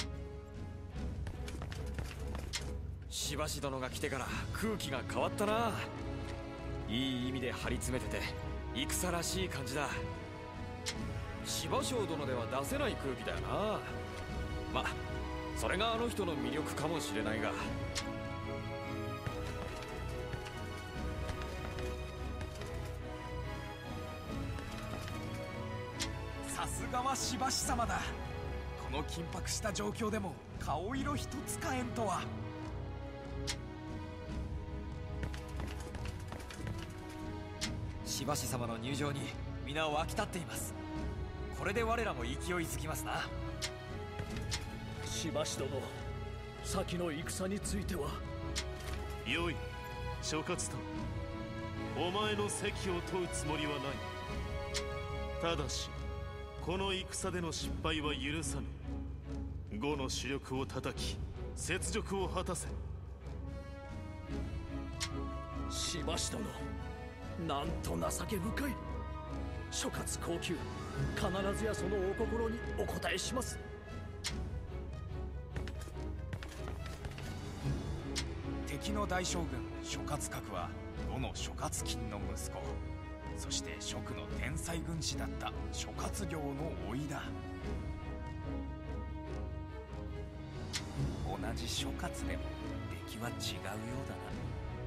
しばし殿が来てから空気が変わったな。いい意味で張り詰めてて戦らしい感じだ。芝生殿では出せない空気だよな。ま、それがあの人の魅力かもしれないが。 さすがはしばし様だ。この緊迫した状況でも顔色一つ変えんとは。 しばし様の入場に皆を沸き立っています。これで我らも勢いづきますな。 しばし殿、先の戦については。 よい、諸葛丹、お前の席を問うつもりはない。ただしこの戦での失敗は許さぬ。呉の主力を叩き雪辱を果たせ。 しばし殿、なんと情け深い。諸葛高級、必ずやそのお心にお答えします。 敵の大将軍諸葛閣は呉の諸葛金の息子、そして蜀の天才軍師だった諸葛亮の甥だ。同じ諸葛でも出来は違うようだな。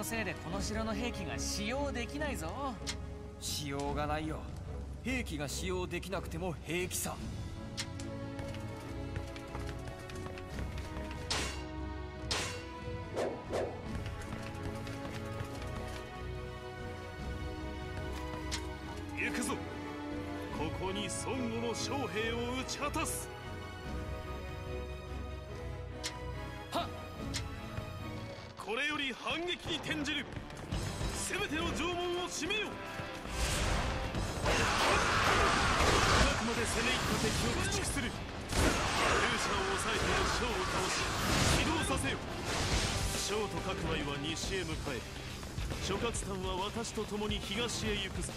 せいでこの城の兵器が使用できないぞ。 しようがないよ。兵器が使用できなくても平気さ。 行くぞ。ここに孫悟の将兵を打ち果たす。これより反撃に転じる。全ての城門を閉めよ。近くまで攻め入った敵を駆逐する。勇者を抑えて将を倒し起動させよ。将と各枚は西へ向かえ。諸葛丹は私と共に東へ行くぞ。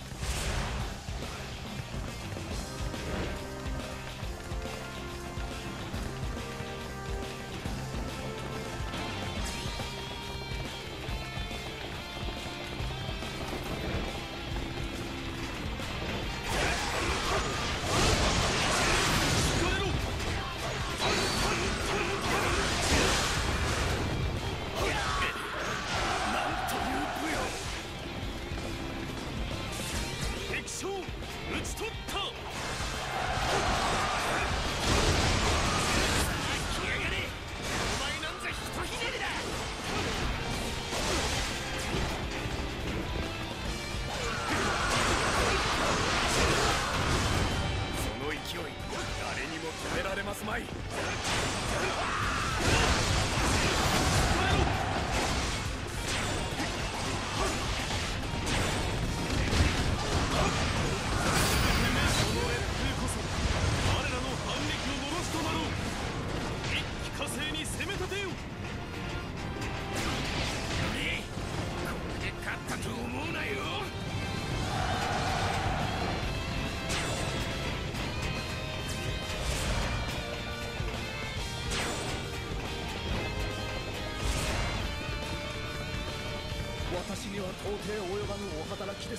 私には到底及ばぬお働きです。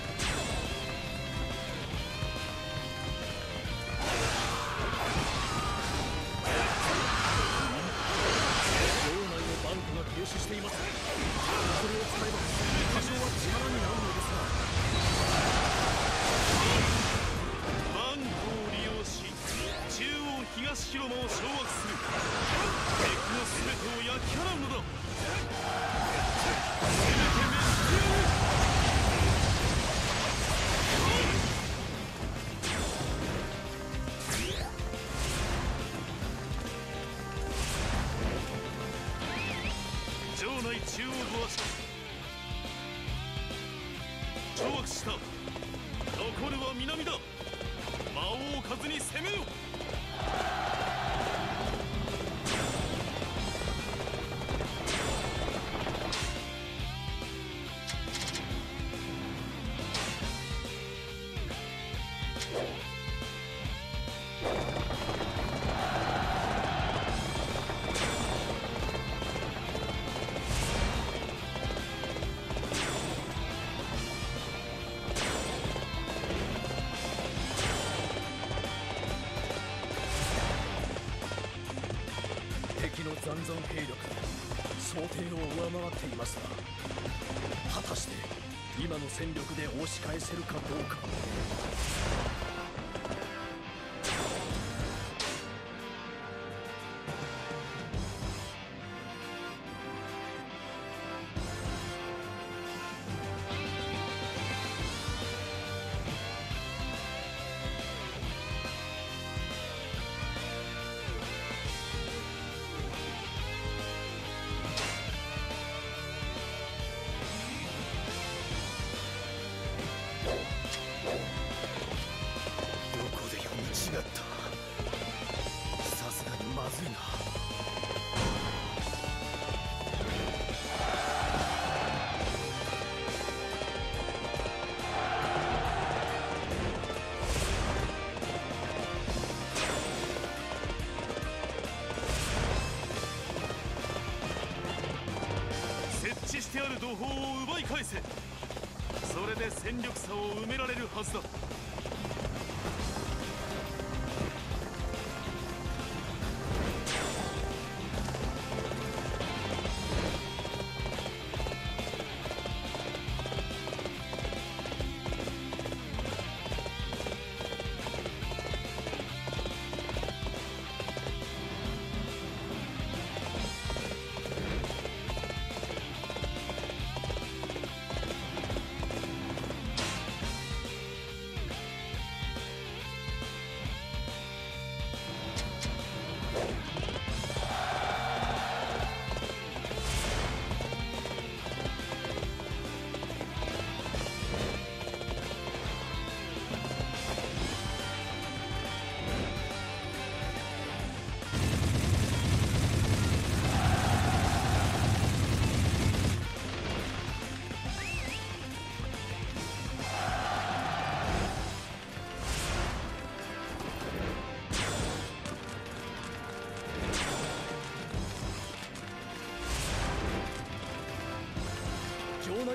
城内のバンクが停止しています。これを使えば多少は力になるのですが、バンクを利用し中央東広間を掌握する。敵の全てを焼き払うのだ。城内中央部は掌握した。残るは南だ。間を置かずに攻めよ。 残存兵力想定を上回っていますが、果たして今の戦力で押し返せるかどうか。さすがにまずいな。 設置してある土砲を奪い返せ。それで戦力差を埋められるはずだ。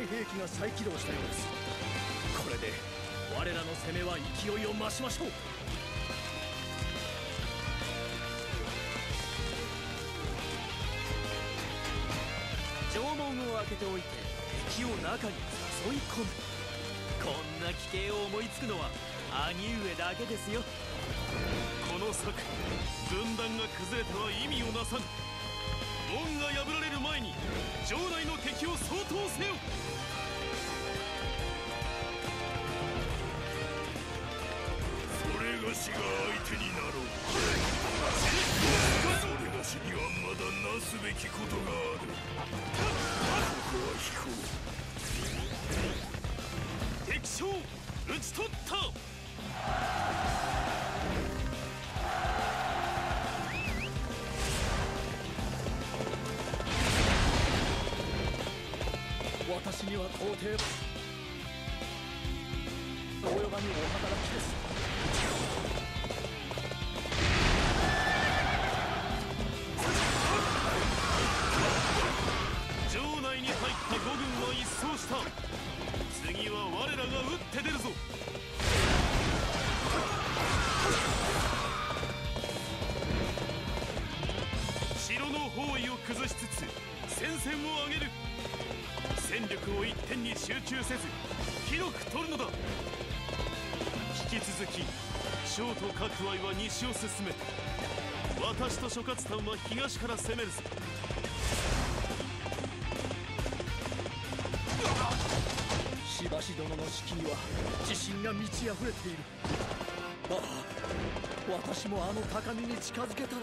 兵器が再起動したようです。これで我らの攻めは勢いを増しましょう。 城門を開けておいて敵を中に誘い込む。こんな奇形を思いつくのは兄上だけですよ。 この策、軍団が崩れては意味をなさぬ。門が破られる前に城内の敵を掃討せよ。 それがしが相手になろう。それがしにはまだなすべきことがある。ここは引こう。 敵将討ち取った。 私には到底及ばぬお働きです。 城内に入った5軍は一掃した。次は我らが打って出るぞ。城の包囲を崩しつつ戦線を上げる。戦力を一点に集中せず広く取るのだ。引き続き将と各愛は西を進め、私と諸葛丹は東から攻めるぞ。 しばし殿の士気には自信が満ち溢れている。ああ、私もあの高みに近づけたら。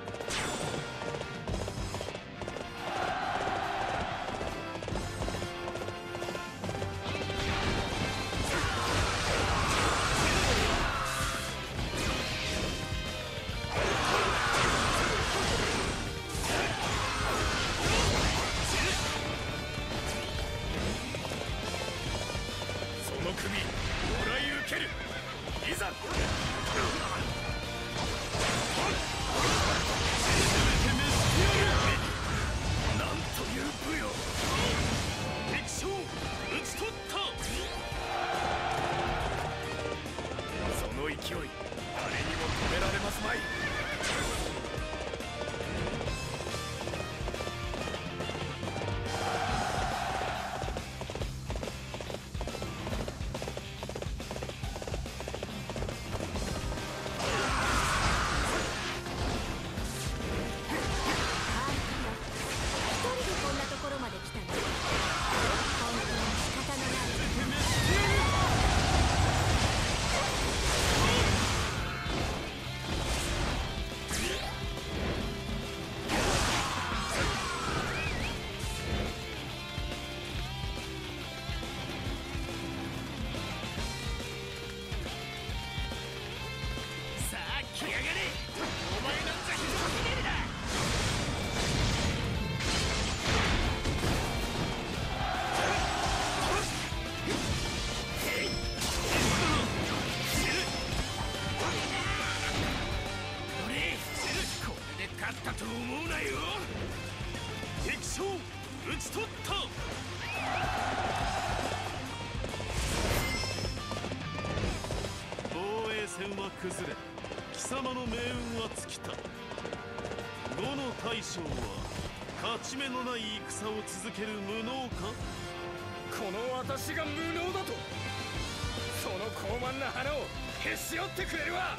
崩れ貴様の命運は尽きた。呉の大将は勝ち目のない戦を続ける無能か。 この私が無能だと。その高慢な花をへし折ってくれるわ。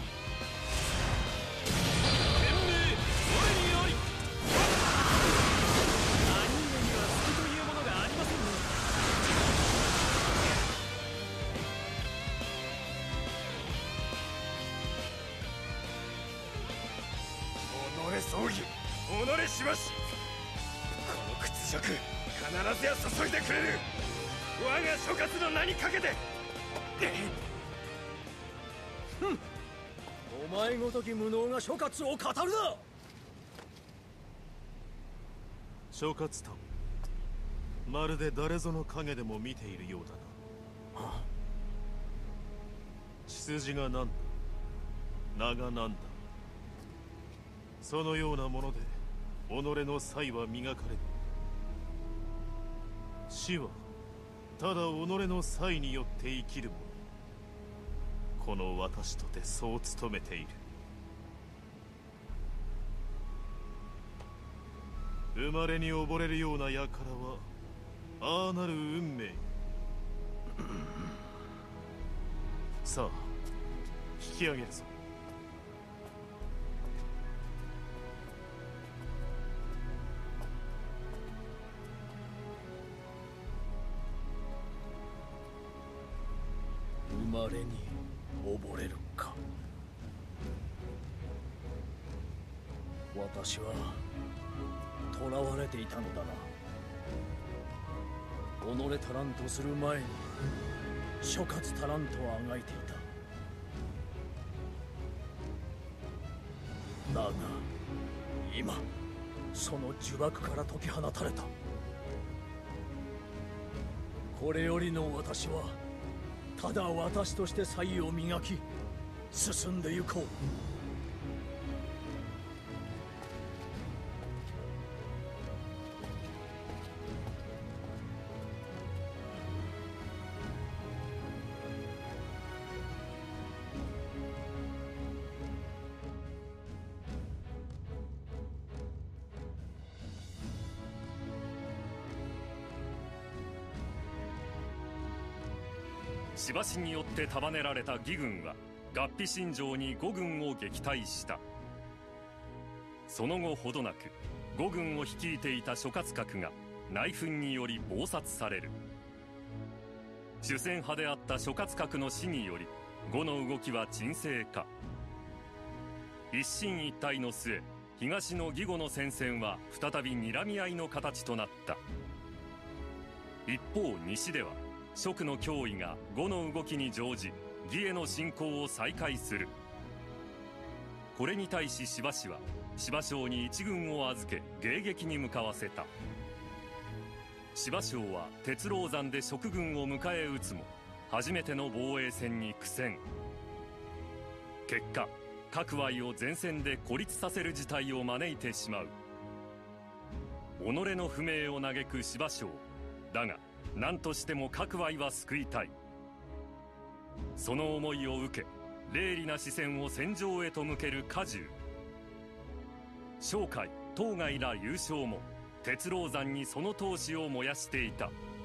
天命我にあり。 兄上には隙というものがありませんね。 葬儀、己しばし。この屈辱、必ずや注いでくれる。我が諸葛の名にかけて。 お前ごとき無能が諸葛を語るな。 諸葛丹、まるで誰ぞの影でも見ているようだな。血筋が何だ、名が何だ。そのようなもので己の才は磨かれる。死はただ己の才によって生きる者、この私とてそう務めている。生まれに溺れるような輩はああなる運命。さあ引き上げるぞ。 生まれに溺れるか。私は囚われていたのだな。己足らんとする前に諸葛足らんとあがいていた。だが今その呪縛から解き放たれた。これよりの私はただ私として才を磨き進んでゆこう。 しばしによって束ねられた義軍は合皮新城に呉軍を撃退した。その後ほどなく呉軍を率いていた諸葛閣が内紛により謀殺される。主戦派であった諸葛閣の死により呉の動きは沈静化。一進一退の末、東の義呉の戦線は再び睨み合いの形となった。一方西では蜀の脅威が呉の動きに乗じ義への侵攻を再開する。これに対し柴氏は柴将に一軍を預け迎撃に向かわせた。柴将は鉄狼山で蜀軍を迎え撃つも初めての防衛戦に苦戦。結果各隈を前線で孤立させる事態を招いてしまう。己の不明を嘆く柴将だが、何としても各隈は救いたい。その思いを受け鋭利な視線を戦場へと向ける家中。商海当該ら優勝も鉄狼山にその闘志を燃やしていた。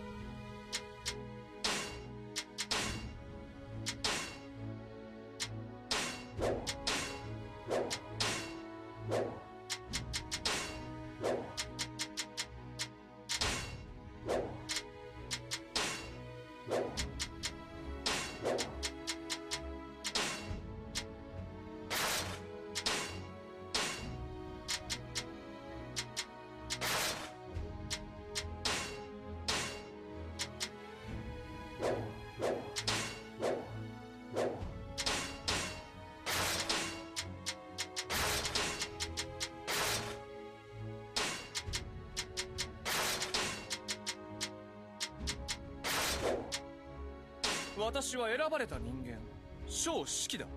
私は選ばれた人間、趙四季だ。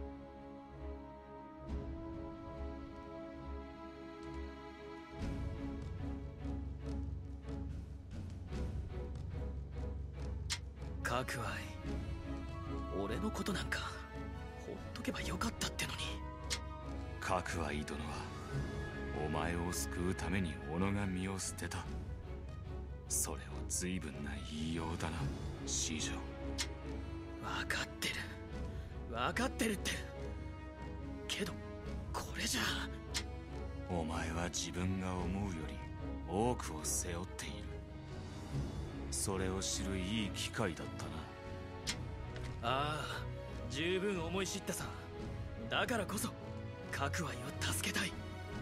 各愛、俺のことなんかほっとけばよかったってのに。 各愛殿はお前を救うために己が身を捨てた。それを随分な言いようだな、四条。 分かってる分かってるってけど、これじゃあ。 お前は自分が思うより多くを背負っている。それを知るいい機会だったな。 ああ、十分思い知ったさ。だからこそ各愛を助けたい。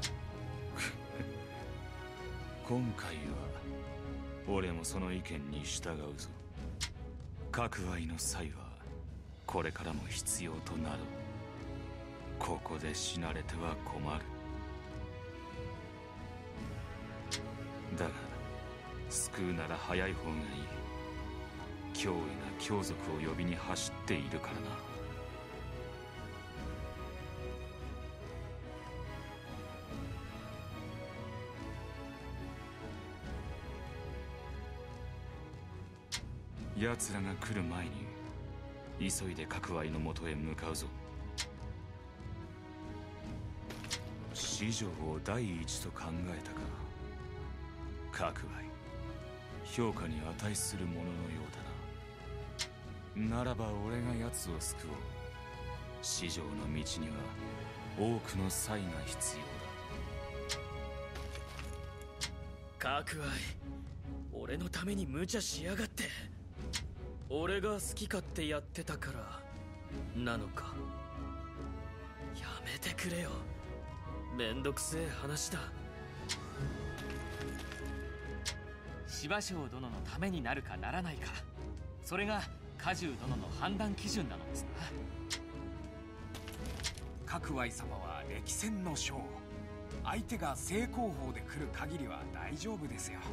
今回は俺もその意見に従うぞ。各愛の才はこれからも必要となろう。ここで死なれては困る。だが救うなら早い方がいい。脅威が強族を呼びに走っているからな。 奴らが来る前に急いで角合のもとへ向かうぞ。四条を第一と考えたか。角合、評価に値するもののようだな。ならば俺が奴を救おう。四条の道には多くの才が必要だ。角合、俺のために無茶しやがって。俺が好き勝手やってたからなのか。やめてくれよ、めんどくせえ話だ。 芝生殿のためになるかならないか、それが果汁殿の判断基準なのですな。 角合様は歴戦の将。相手が正攻法で来る限りは大丈夫ですよ。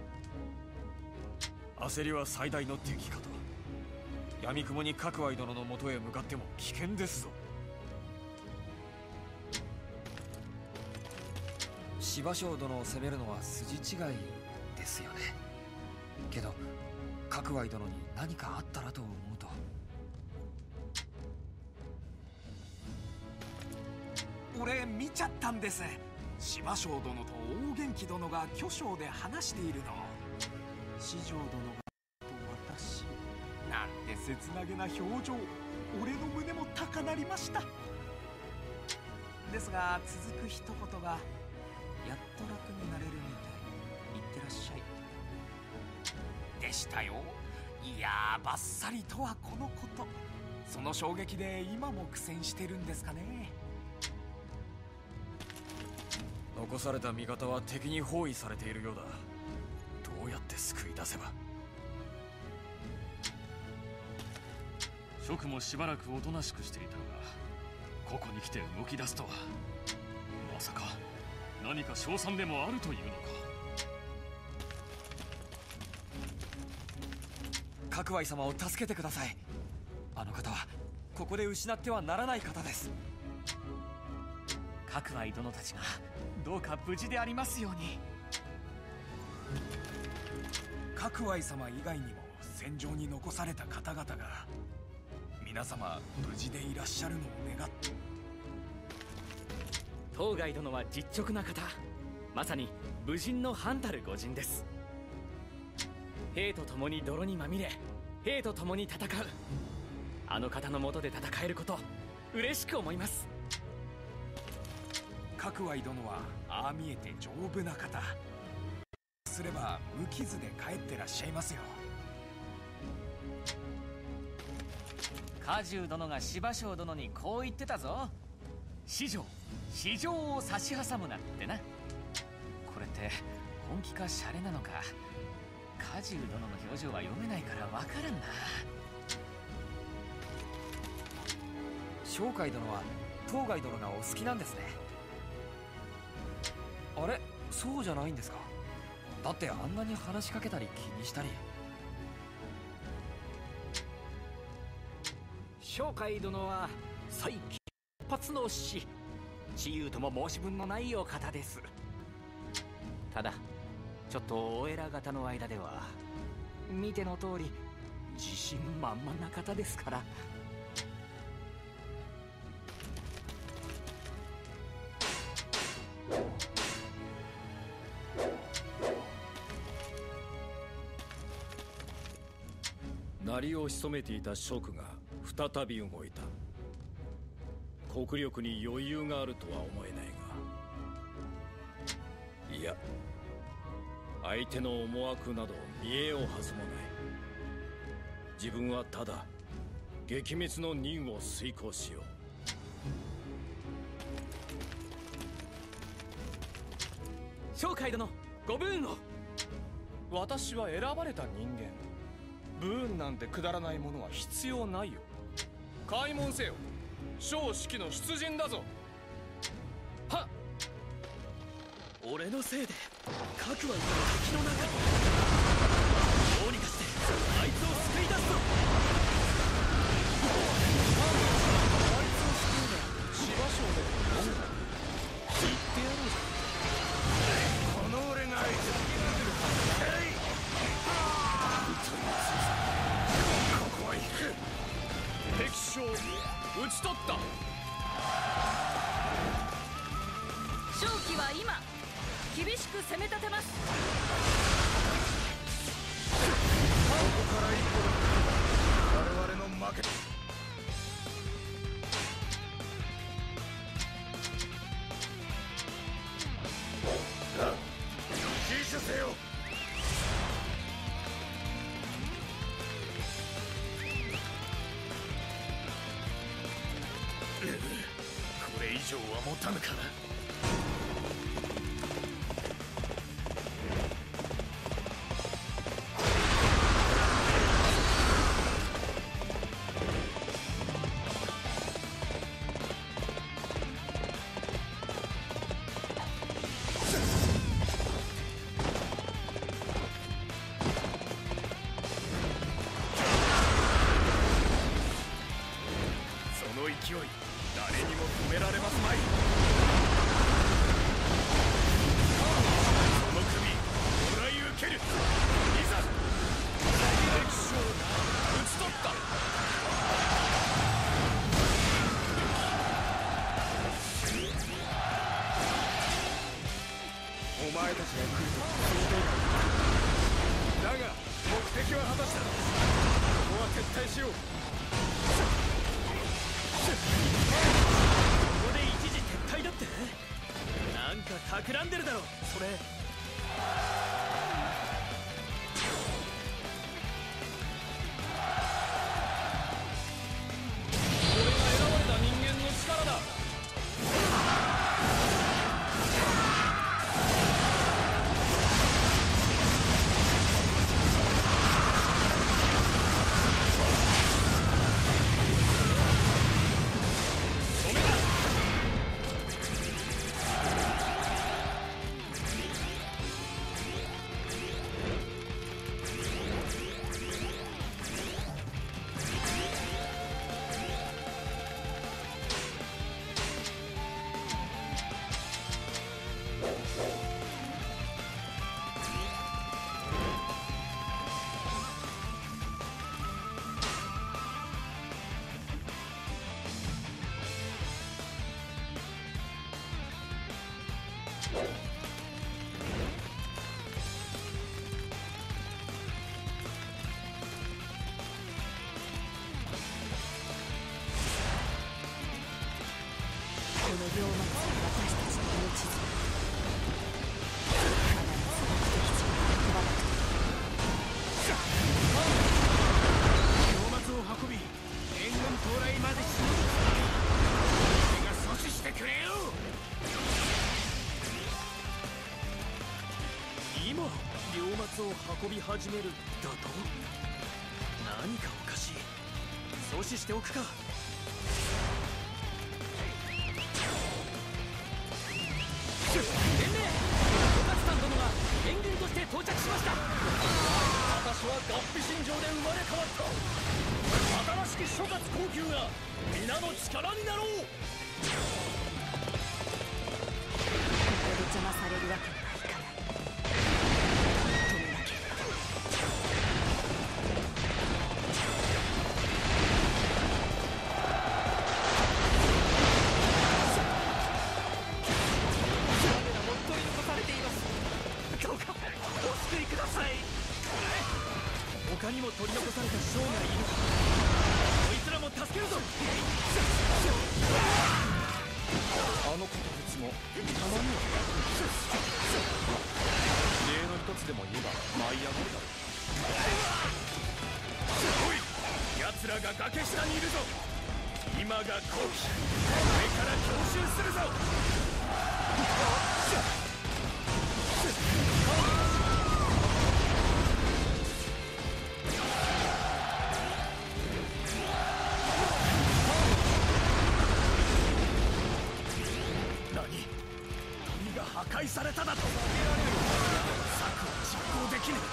焦りは最大の敵かと。闇雲に角合殿のもとへ向かっても危険ですぞ。芝生殿を攻めるのは筋違いですよね。けど角合殿に何かあったらと思うと。 俺見ちゃったんです。芝生殿と大元気殿が巨匠で話しているの。四条殿がと私なんて切なげな表情。俺の胸も高鳴りました。ですが続く一言がやっと楽になれるみたい。いってらっしゃいでしたよ。いやー、バッサリとはこのこと。その衝撃で今も苦戦してるんですかね。 残された味方は敵に包囲されているようだ。どうやって救い出せば。 蜀もしばらくおとなしくしていたが、ここに来て動き出すとは。まさか何か勝算でもあるというのか。 角合様を助けてください。あの方はここで失ってはならない方です。 角合殿たちがどうか無事でありますように。 角合様以外にも戦場に残された方々が皆様無事でいらっしゃるのを願って。 当該殿は実直な方、まさに武人の範たる御人です。兵と共に泥にまみれ、兵と共に戦う、あの方の下で戦えること、嬉しく思います。 角合殿はああ見えて丈夫な方。すれば無傷で帰ってらっしゃいますよ。 果汁殿が芝生殿にこう言ってたぞ。市場を差し挟むなってな。これって本気かシャレなのか、果汁殿の表情は読めないからわからんな。 商海殿は当該殿がお好きなんですね。あれ、そうじゃないんですか。だってあんなに話しかけたり気にしたり。 商海殿は才気一発の師、自由とも申し分のないお方です。ただちょっとお偉方の間では見ての通り自信満々な方ですから。 鳴りを潜めていた蜀が再び動いた。国力に余裕があるとは思えないが、いや、相手の思惑など見えようはずもない。自分はただ撃滅の任を遂行しよう。 商海殿、ご武運を。 私は選ばれた人間。武運なんてくだらないものは必要ないよ。開門せよ、正式の出陣だぞ。はっ。 俺のせいで角はいた敵の中に。どうにかしてあいつを救い出すぞ。 あいつを救うのは芝生で言ってやろうぜ。 この俺があいつになってるはずだ。 敵将討ち取った。 勝機は今。厳しく攻め立てます。 ここから一歩だ。我々の負け。死守せよ。これ以上は持たぬかな。勢い、誰にも止められますまい。その首もらい受ける。いざ敵将討ち取った。お前たちが来ると想定外だが目的は果たした。ここは撤退しよう。 ここで一時撤退だって。なんか企んでるだろそれ。 これが選ばれた人間の力だ。 この両幕は私たちの命綱。 両幕を運び援軍到来までしのぐ。それが阻止してくれよ。 今両末を運び始めるだと。何かおかしい。阻止しておくか。天命、諸葛さん殿が援軍として到着しました。 私は合皮信条で生まれ変わった。新しき諸葛高級が皆の力になろう。 ここで邪魔されるわけにはいかない。止めなければ。 他にも取り残された将がいる。こいつらも助けるぞ。 あのこと別もたまには例の一つでも言えば舞い上がるだろう。 おい、奴らが崖下にいるぞ。今が好機。上から強襲するぞ。破壊されただと。策は実行できぬ。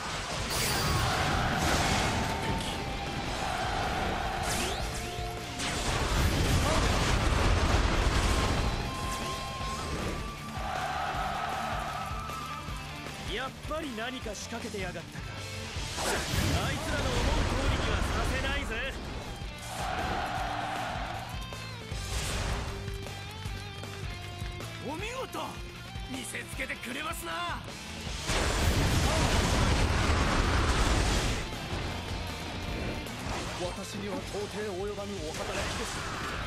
やっぱり何か仕掛けてやがったか。あいつらの思う通りにはさせないぜ。 と見せつけてくれますな。 私には到底及ばぬお働きです。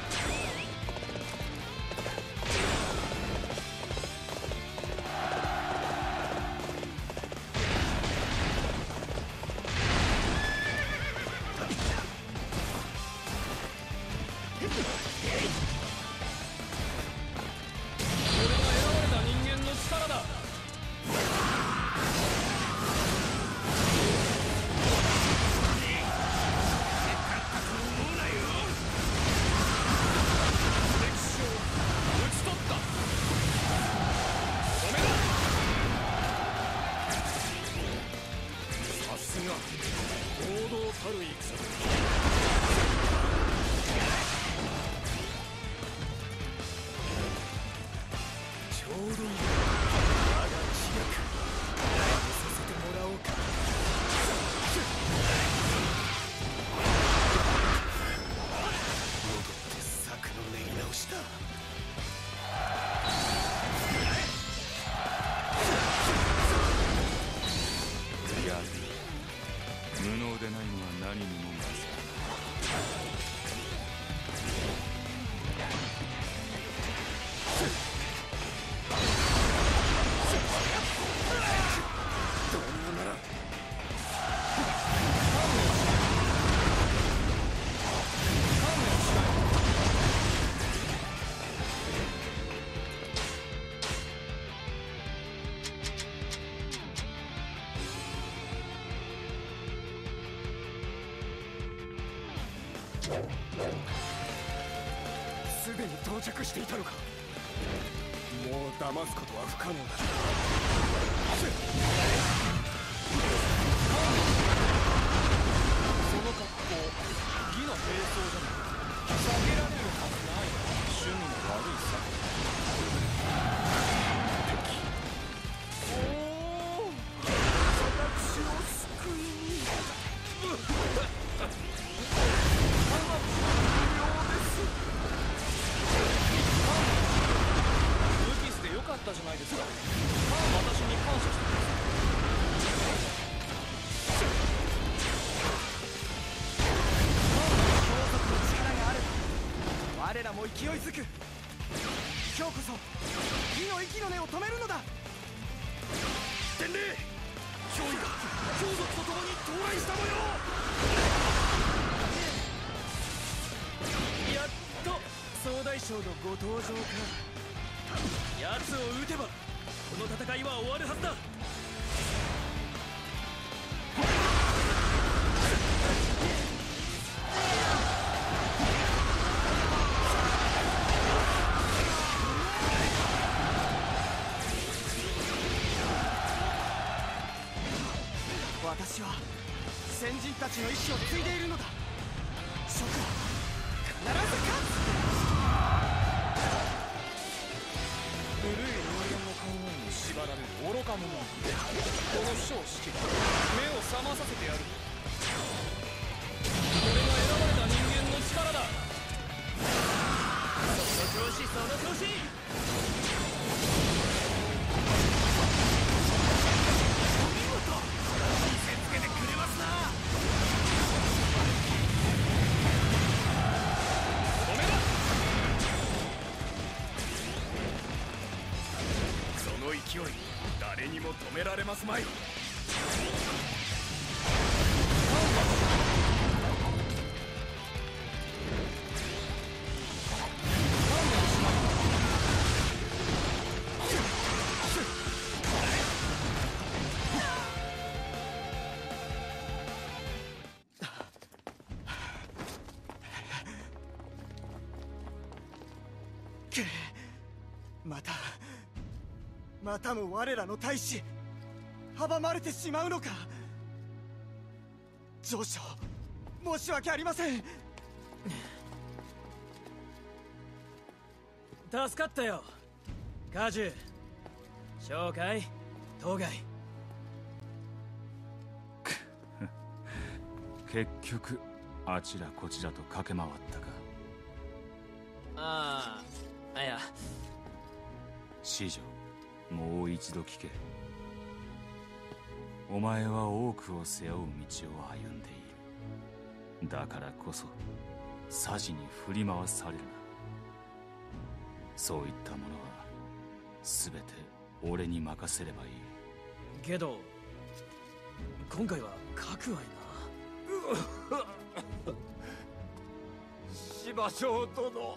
すでに到着していたのか。もう騙すことは不可能だ。 その格好義の兵装じゃない。下げられるはずない。趣味の悪いさ。 おお、私を救いに。 無傷でよかったじゃないですか。私に感謝してください。 強族の力があれば我らも勢いづく。今日こそ義の息の根を止めるのだ。 伝令、脅威が強族と共に到来した模様。 やっと総大将のご登場か。奴を撃てばこの戦いは終わるはずだ。 私は先人たちの意志を継いでいるのだ。諸君、必ず勝つ。 古い人間の考えに縛られる愚か者。この少子が目を覚まさせてやる。これが選ばれた人間の力だ。 その調子、その調子。 勢い、誰にも止められますまい。またも我らの大使阻まれてしまうのか。上将、申し訳ありません。 助かったよ。果樹、紹介、当該。 結局あちらこちらと駆け回ったか。 いや子女、もう一度聞け。お前は多くを背負う道を歩んでいる。だからこそ匙に振り回されるな。そういったものは全て俺に任せればいい。 けど今回は各愛な。 芝生殿。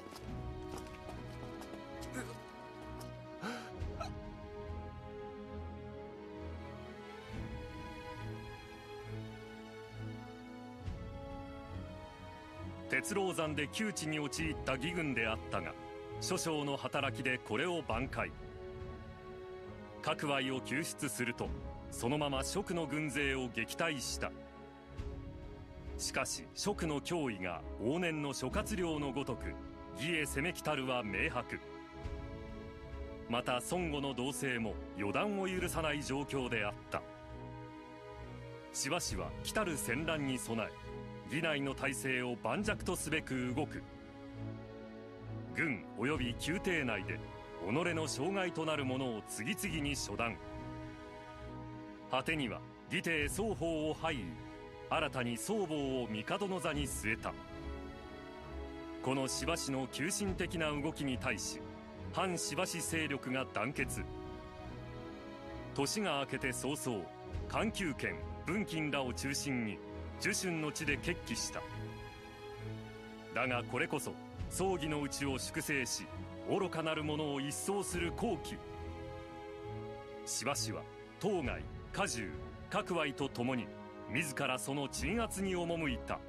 鉄狼山で窮地に陥った義軍であったが、諸将の働きでこれを挽回。各愛を救出すると、そのまま蜀の軍勢を撃退した。しかし蜀の脅威が往年の諸葛亮のごとく義へ攻め来たるは明白。また孫悟の動静も予断を許さない状況であった。しばしは来たる戦乱に備え、義内の体制を盤石とすべく動く。軍及び宮廷内で己の障害となるものを次々に処断。果てには義帝双方を廃位、新たに曹坊を帝の座に据えた。このしばしの急進的な動きに対し、反しばし勢力が団結。年が明けて早々、環球圏文金らを中心に樹春の地で決起した。だがこれこそ葬儀のうちを粛清し、愚かなる者を一掃する好機。しばしは当該家中各愛と共に自らその鎮圧に赴いた。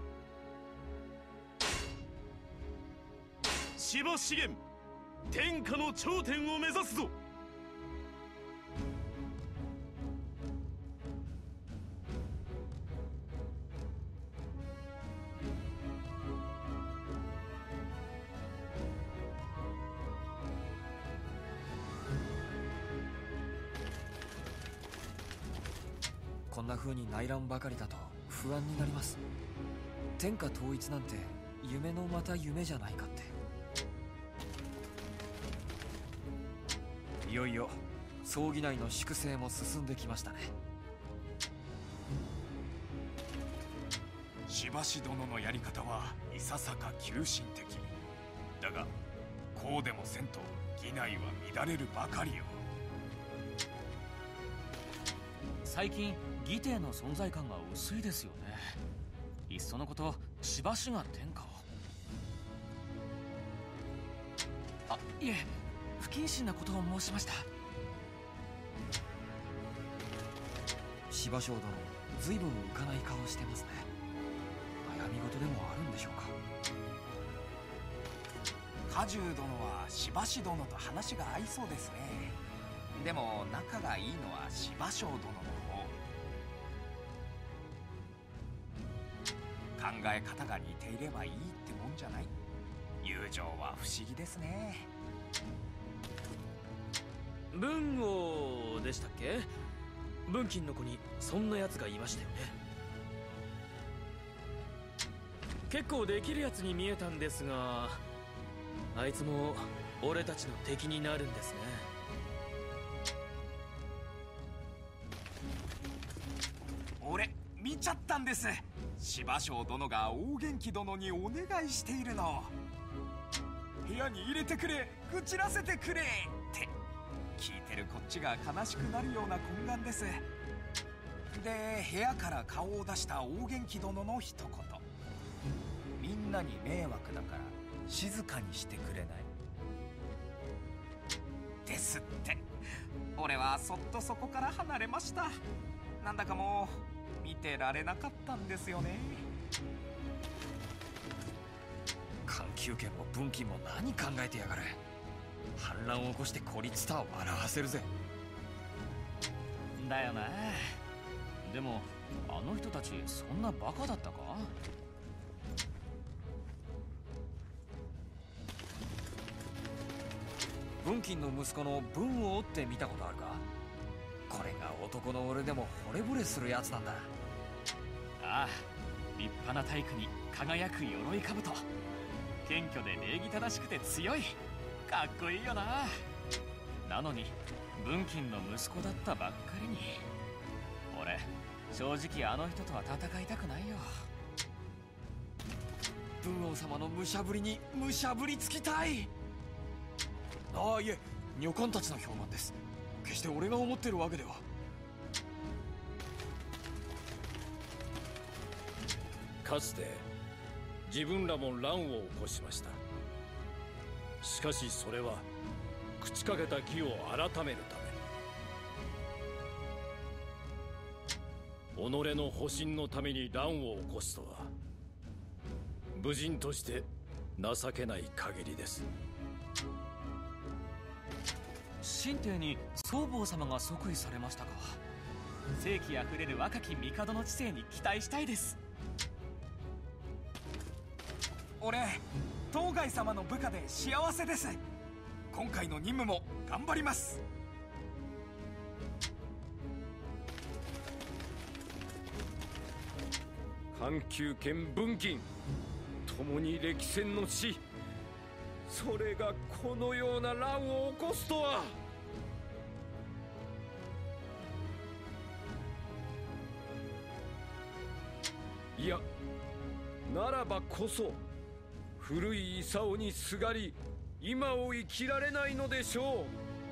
芝資源、天下の頂点を目指すぞ。 こんな風に内乱ばかりだと不安になります。天下統一なんて夢のまた夢じゃないかって。いよいよ葬儀内の粛清も進んできましたね。 しばし殿のやり方はいささか急進的だが、こうでもせんと義内は乱れるばかりよ。 最近義帝の存在感が薄いですよね。いっそのことしばしが天下を。あ、いえ、不謹慎なことを申しました。 芝生殿、随分浮かない顔してますね。悩み事でもあるんでしょうか。 家中殿はしばし殿と話が合いそうですね。でも仲がいいのはしばしょう殿の方。考え方が似ていればいいってもんじゃない。友情は不思議ですね。 文王でしたっけ。文金の子にそんなやつがいましたよね。結構できるやつに見えたんですが、あいつも俺たちの敵になるんですね。 俺見ちゃったんです。芝生殿が大元気殿にお願いしているの。部屋に入れてくれ、愚痴らせてくれって聞いてるこっちが悲しくなるような懇願です。で、部屋から顔を出した大元気殿の一言。みんなに迷惑だから静かにしてくれないですって。俺はそっとそこから離れました。なんだかもう見てられなかったんですよね。 環球圏も文金も何考えてやがる。反乱を起こして孤立スターを笑わせるぜ。 だよな。でもあの人たちそんなバカだったか。 文金の息子の文王って見たことあるか。これが男の俺でも惚れ惚れするやつなんだ。 ああ、立派な体育に輝く鎧兜、謙虚で礼儀正しくて強い、かっこいいよな。 なのに文金の息子だったばっかりに。俺正直あの人とは戦いたくないよ。 文王様の武者ぶりに武者ぶりつきたい。ああ、いえ、女官たちの評判です。決して俺が思ってるわけでは。 かつて自分らも乱を起こしました。しかしそれは朽ちかけた義を改めるため、己の保身のために乱を起こすとは武人として情けない限りです。 神帝に宗坊様が即位されましたか。正気あふれる若き帝の知性に期待したいです。 俺当該様の部下で幸せです。今回の任務も頑張ります。 阪急兼文金共に歴戦の死、それがこのような乱を起こすとは。いや、ならばこそ古い功にすがり今を生きられないのでしょ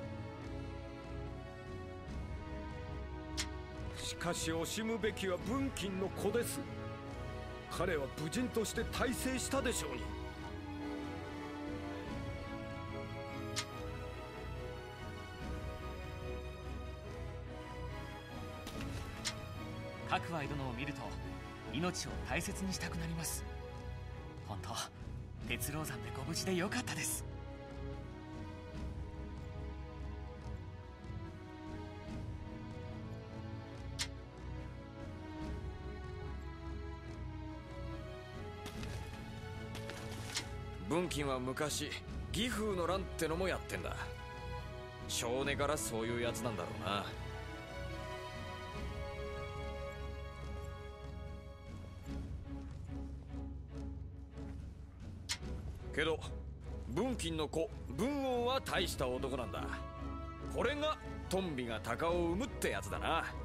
う。しかし惜しむべきは文金の子です。彼は武人として大成したでしょうに。 角愛殿を見ると命を大切にしたくなります。本当鉄郎山でご無事でよかったです。 文金は昔義風の乱ってのもやってんだ。少年からそういうやつなんだろうな。けど文金の子文王は大した男なんだ。これがトンビが鷹を生むってやつだな。